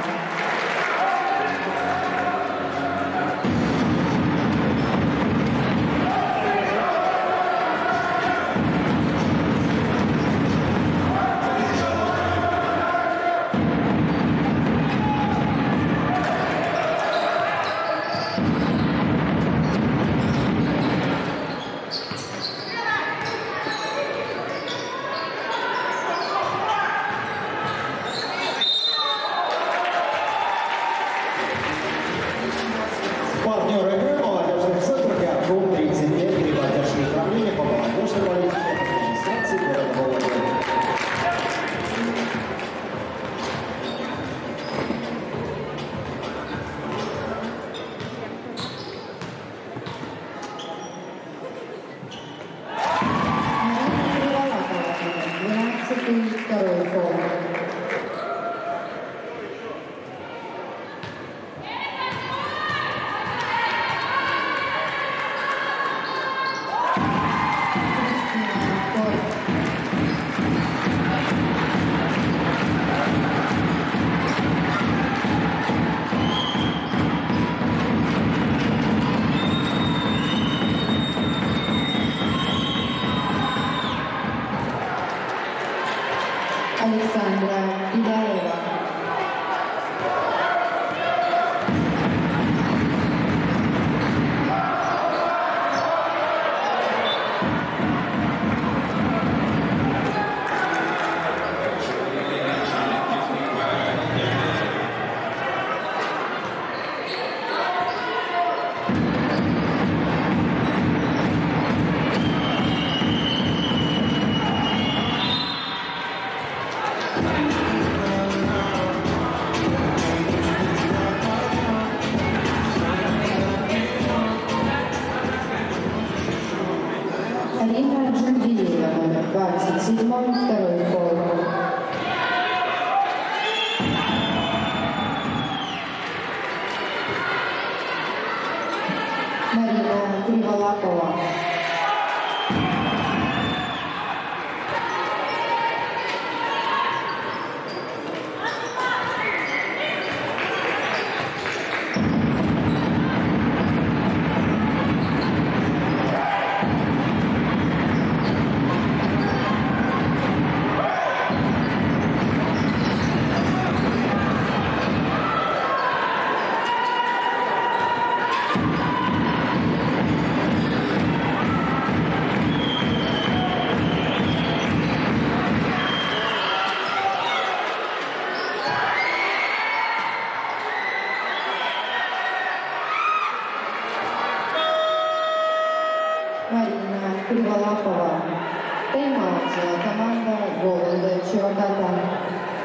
Партнер игры молодежный центр «Гарком» тридцать лет при поддержке управления по молодежной политике администрации города Вологды. двенадцатый второй пол. Александра Идаева. Алина Джундиева, номер двадцать семь, второй пол. Марина Криволапова. Марина Криволапова. Тайм-аут взяла команда Вологда Чеваката.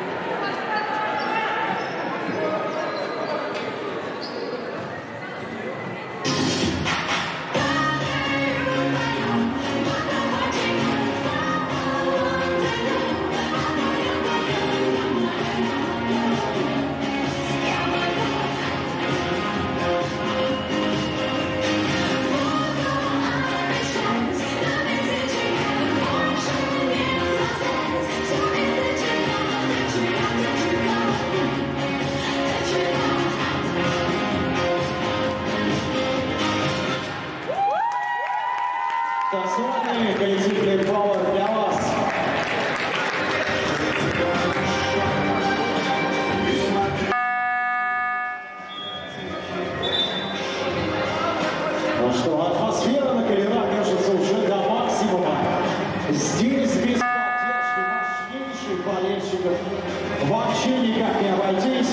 Танцевальный коллективный пауэр для вас. Ну что, атмосфера накалена, кажется, уже до максимума. Здесь без поддержки мощнейших болельщиков вообще никак не обойтись.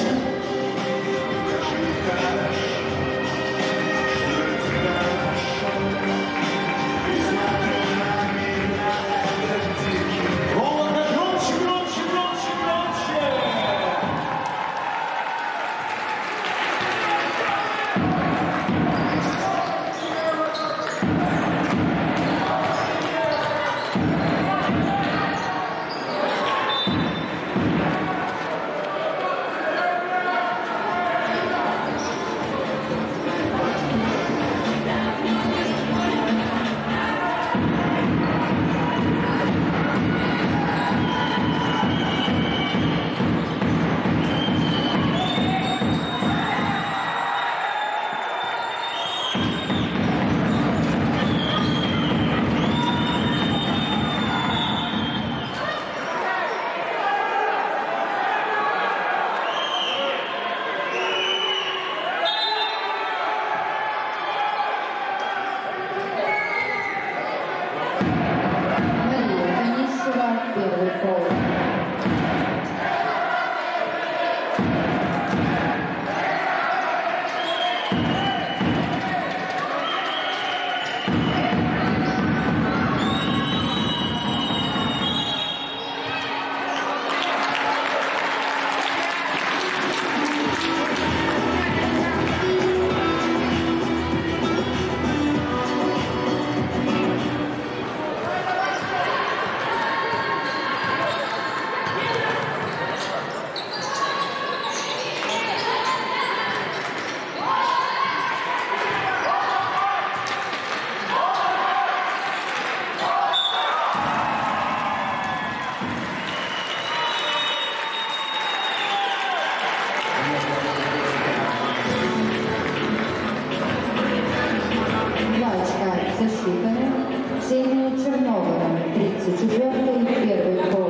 засчитаны. Ксения Чернова, номер тридцать четыре, первый пол.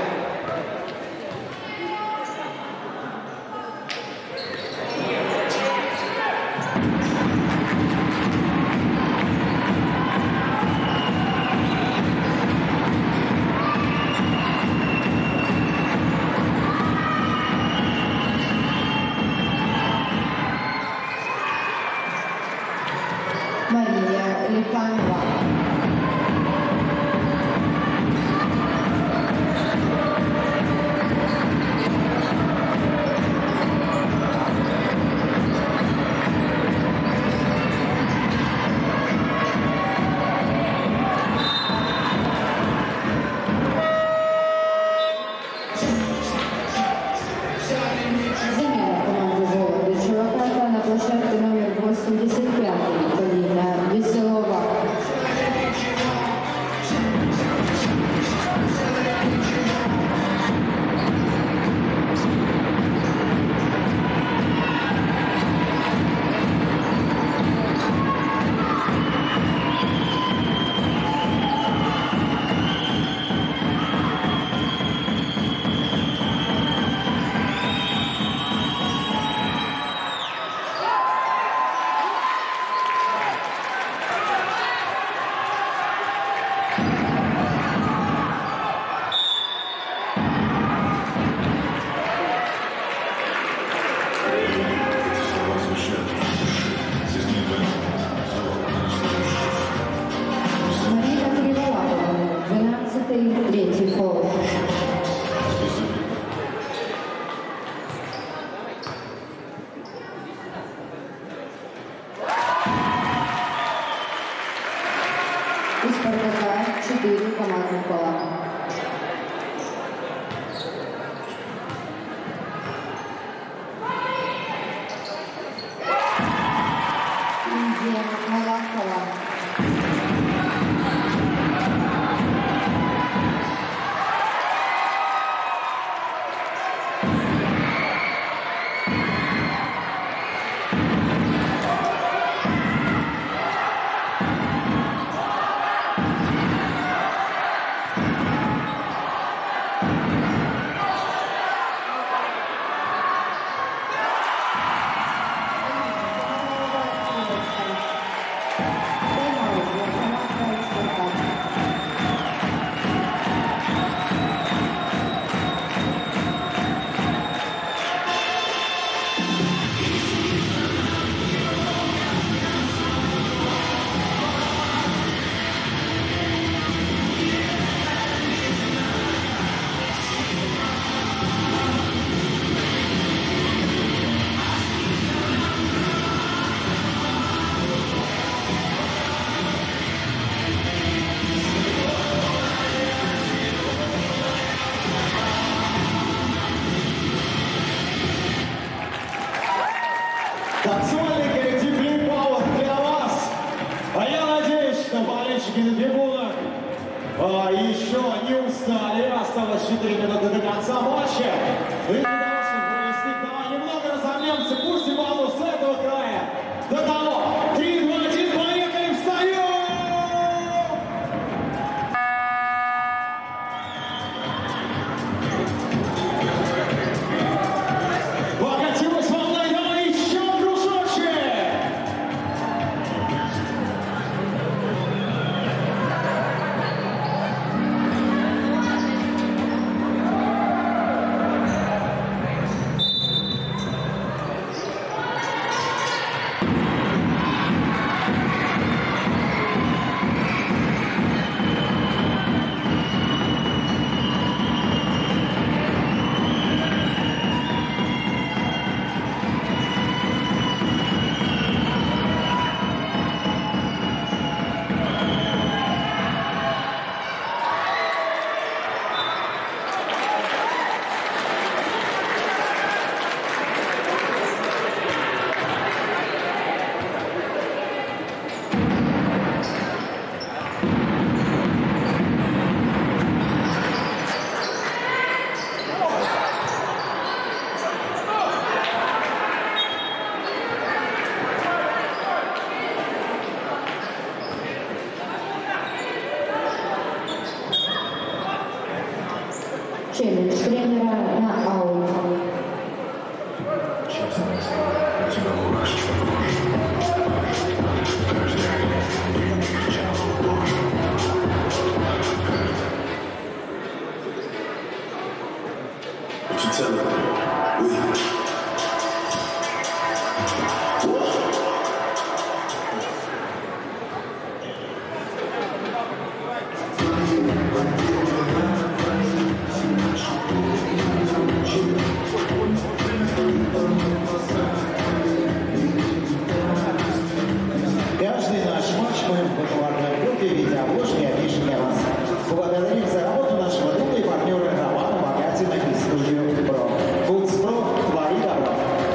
Мария Липанова. Замена команды «Володы» Чуваката на площадке номер восемьдесят пять. Полина Веселова. Марина Криволапова, двенадцатый, третий пол. Из «Спартака» четыре командных пола. Лидия Малахова. Танцевальный коллектив Липауэр для вас. А я надеюсь, что болельщики на трибунах а, еще не устали. Осталось четыре минуты до конца матча. И для того, чтобы провести к нам немного разомнемся, пустим балу с этого края до того. Три, два, один, поехали, встаем! Покатилась волна, и давай еще кружочек! Челлендж тренера на аут. Честное слово, у тебя мурашки по коже. Каждый огня внутри кричала в ложь. What you tell her? We Каждый наш матч мы в бакалаврной группе в виде обложки опишем для вас. Благодарим за работу нашего друга и партнера Романа Богатина из студии Про. Фудспро, твори добро.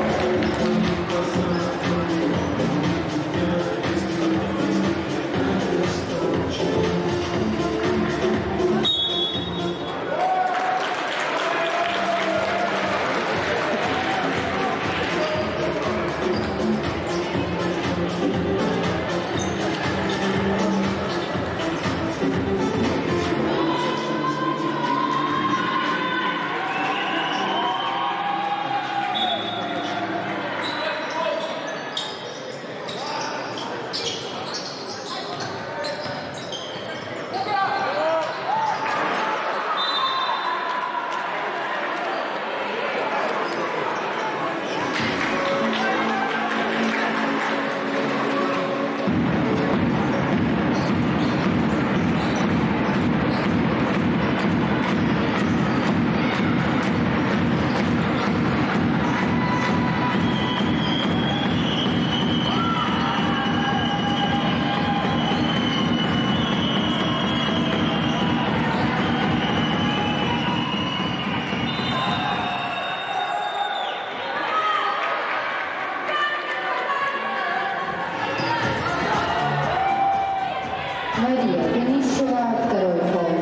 Мария Конищева, второй фол.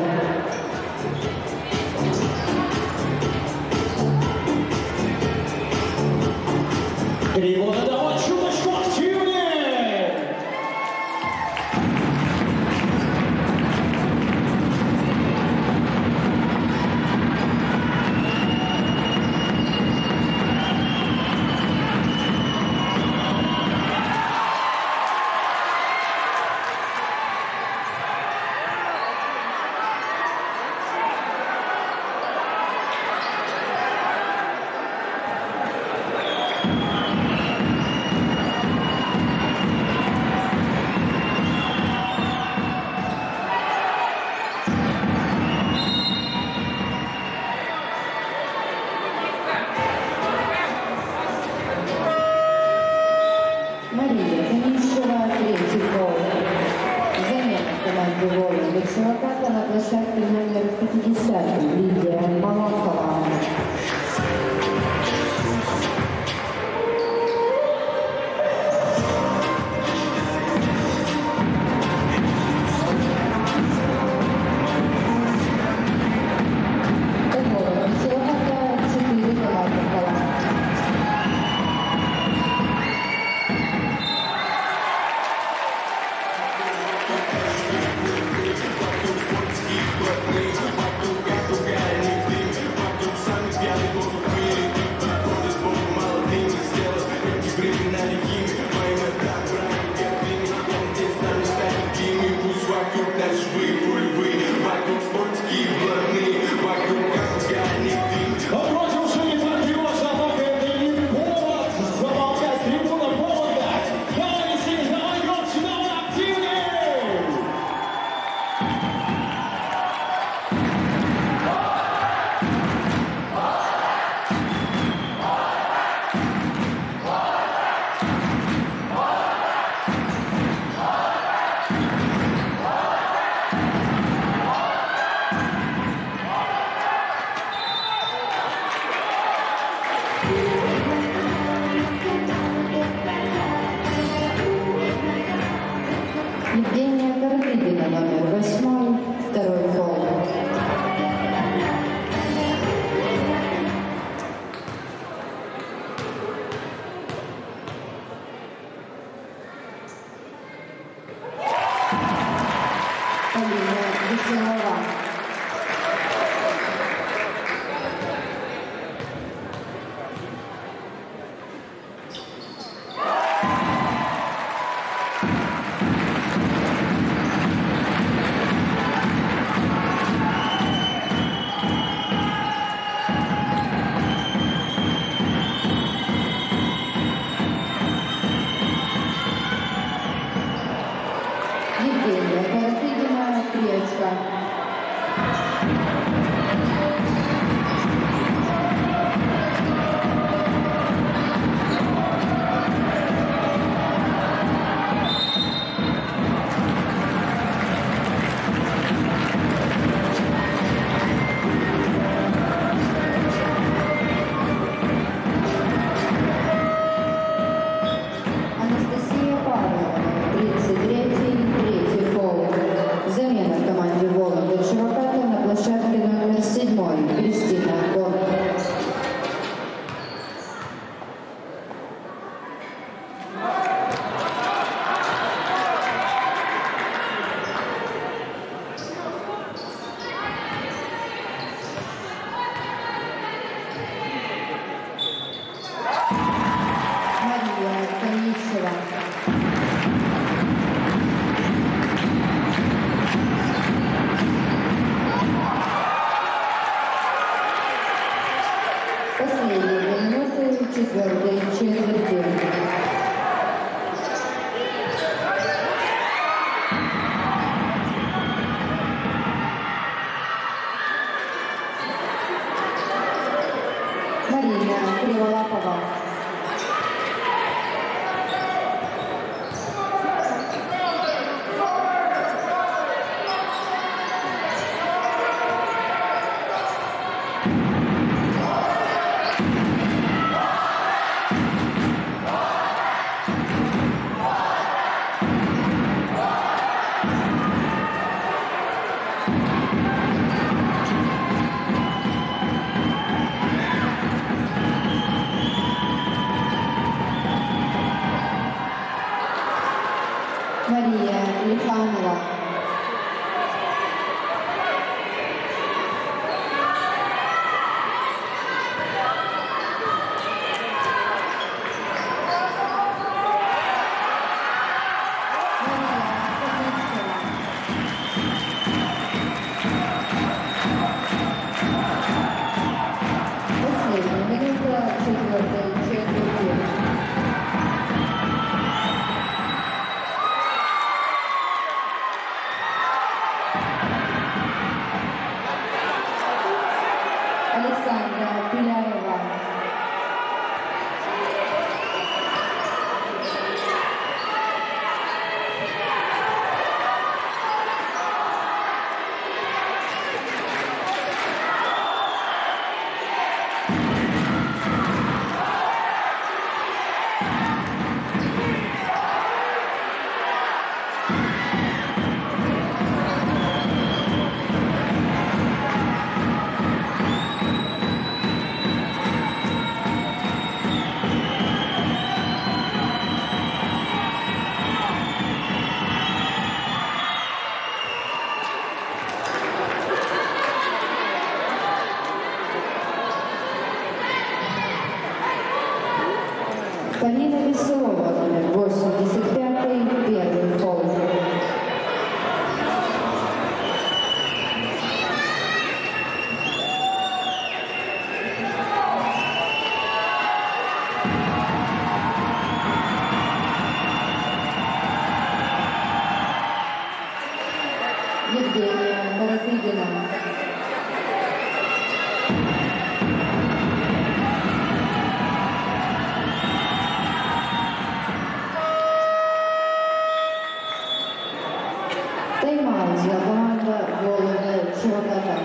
Трибуна давай чуточку активнее! Мария Конищева, третий фол. Замена в команде Воля Чуваката на площадке номер пятьдесят Лидия Малахова. Евгения Каратыгина, номер восьмой, второй фол. Полина Веселова. Евгения Каратыгина, три очка. Анастасия Павлова, тридцать третий, третий фол. Замена в команде Вологда Чуваката на площадке номер седьмой. Кристина Горд. Мария Конищева. Последние две минуты четвертой четверти. Марина Криволапова. Мария Лиханова. Последняя минута четвертой четверти. Александра Пиляева. Полина Веселова, номер восемьдесят пятый, первый фол. Евгения Каратыгина. Тайм-аут для команды Вологда Чуваката.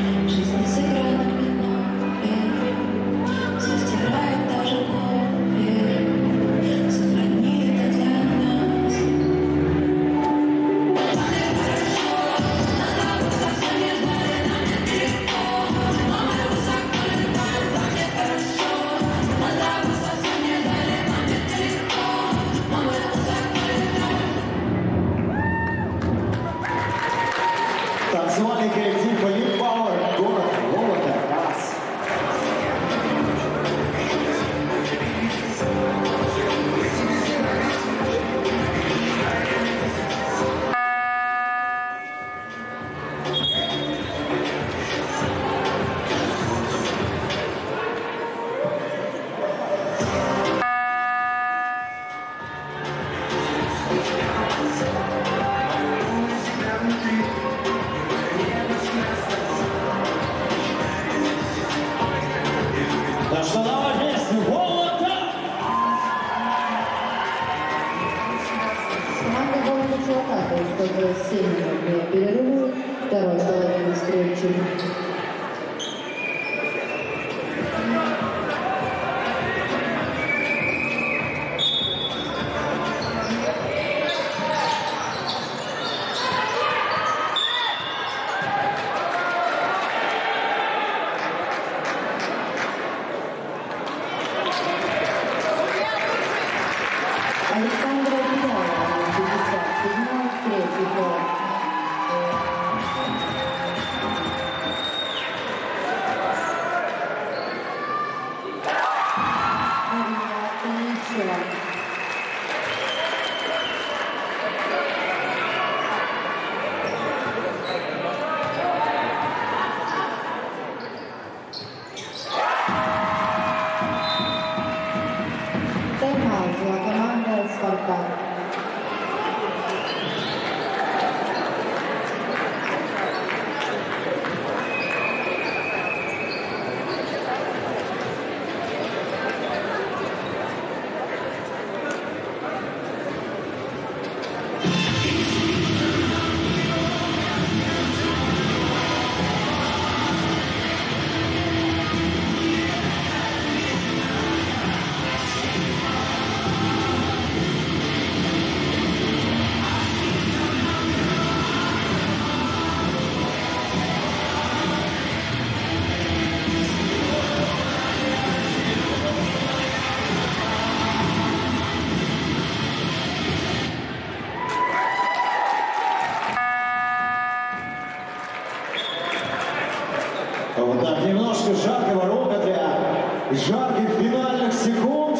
Жизнь не сыграла кино, застирает даже горе. Так что на месте Волода! Команда Волода Чуваката использует семь минут для перерыва второй половины встречи. Александра Беляева, пятьдесят седьмой, третий гол. Мария Ильичева. Тайм-аут для команды «Спартак». Вот так немножко жаркого рока для жарких финальных секунд.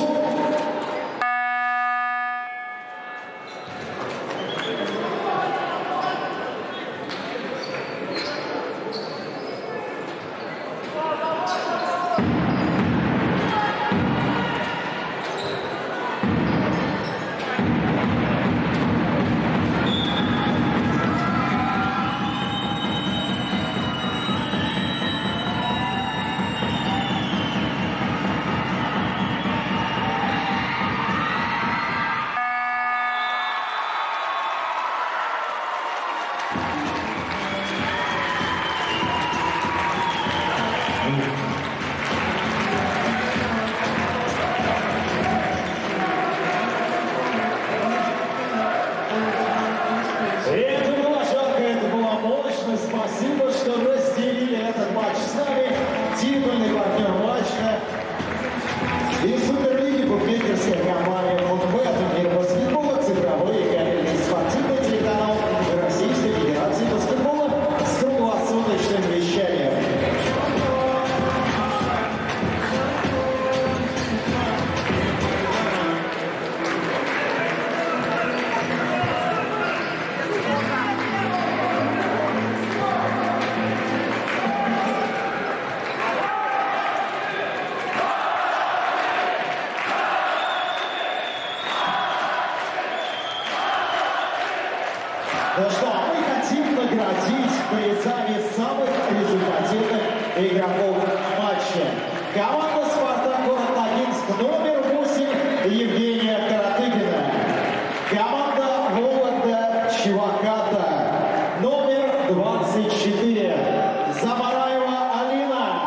Это было жарко, это было мощно. Спасибо, что разделили этот матч с нами. Титульный партнер матча и Суперлиги букмекерской компании «Мудбет», мир баскетбола, цифровой и кабельный спортивный телеканал Российской Федерации баскетбола с круглосуточным вещанием. Ну что, мы хотим наградить призами самых результативных игроков матча. Команда «Спартак» город Ногинск, номер восемь Евгения Каратыгина. Команда «Вологда» Чуваката, номер двадцать четыре Замараева Алина.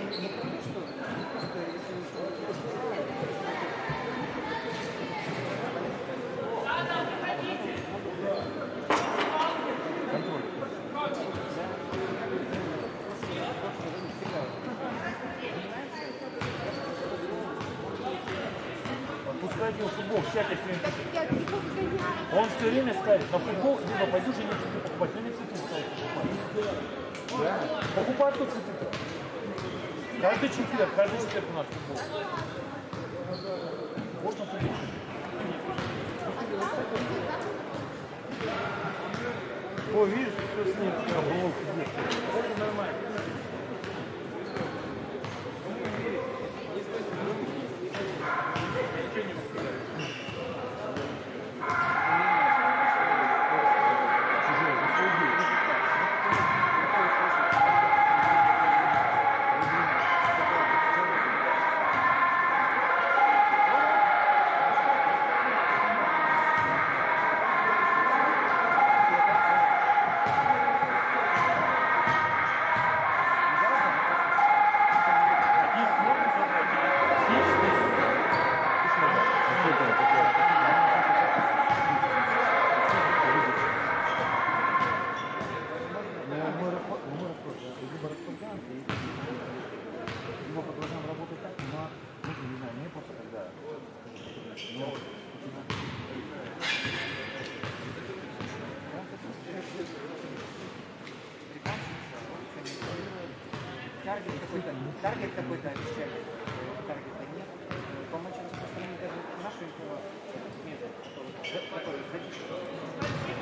Пускай его футбол, всякий время. Он все время ставит на футбол, либо пойдешь и не цветы покупать, но не цветы ставить покупать. Да. Покупать тут цветы. Каждый четверг, каждый четверг у нас футбол. Можно футбол. О, видишь, что с ним? Это нормально. Таргет какой-то, таргет какой-то обещали. Таргета нет. По-моему, распространение даже нашу информацию нет, который, который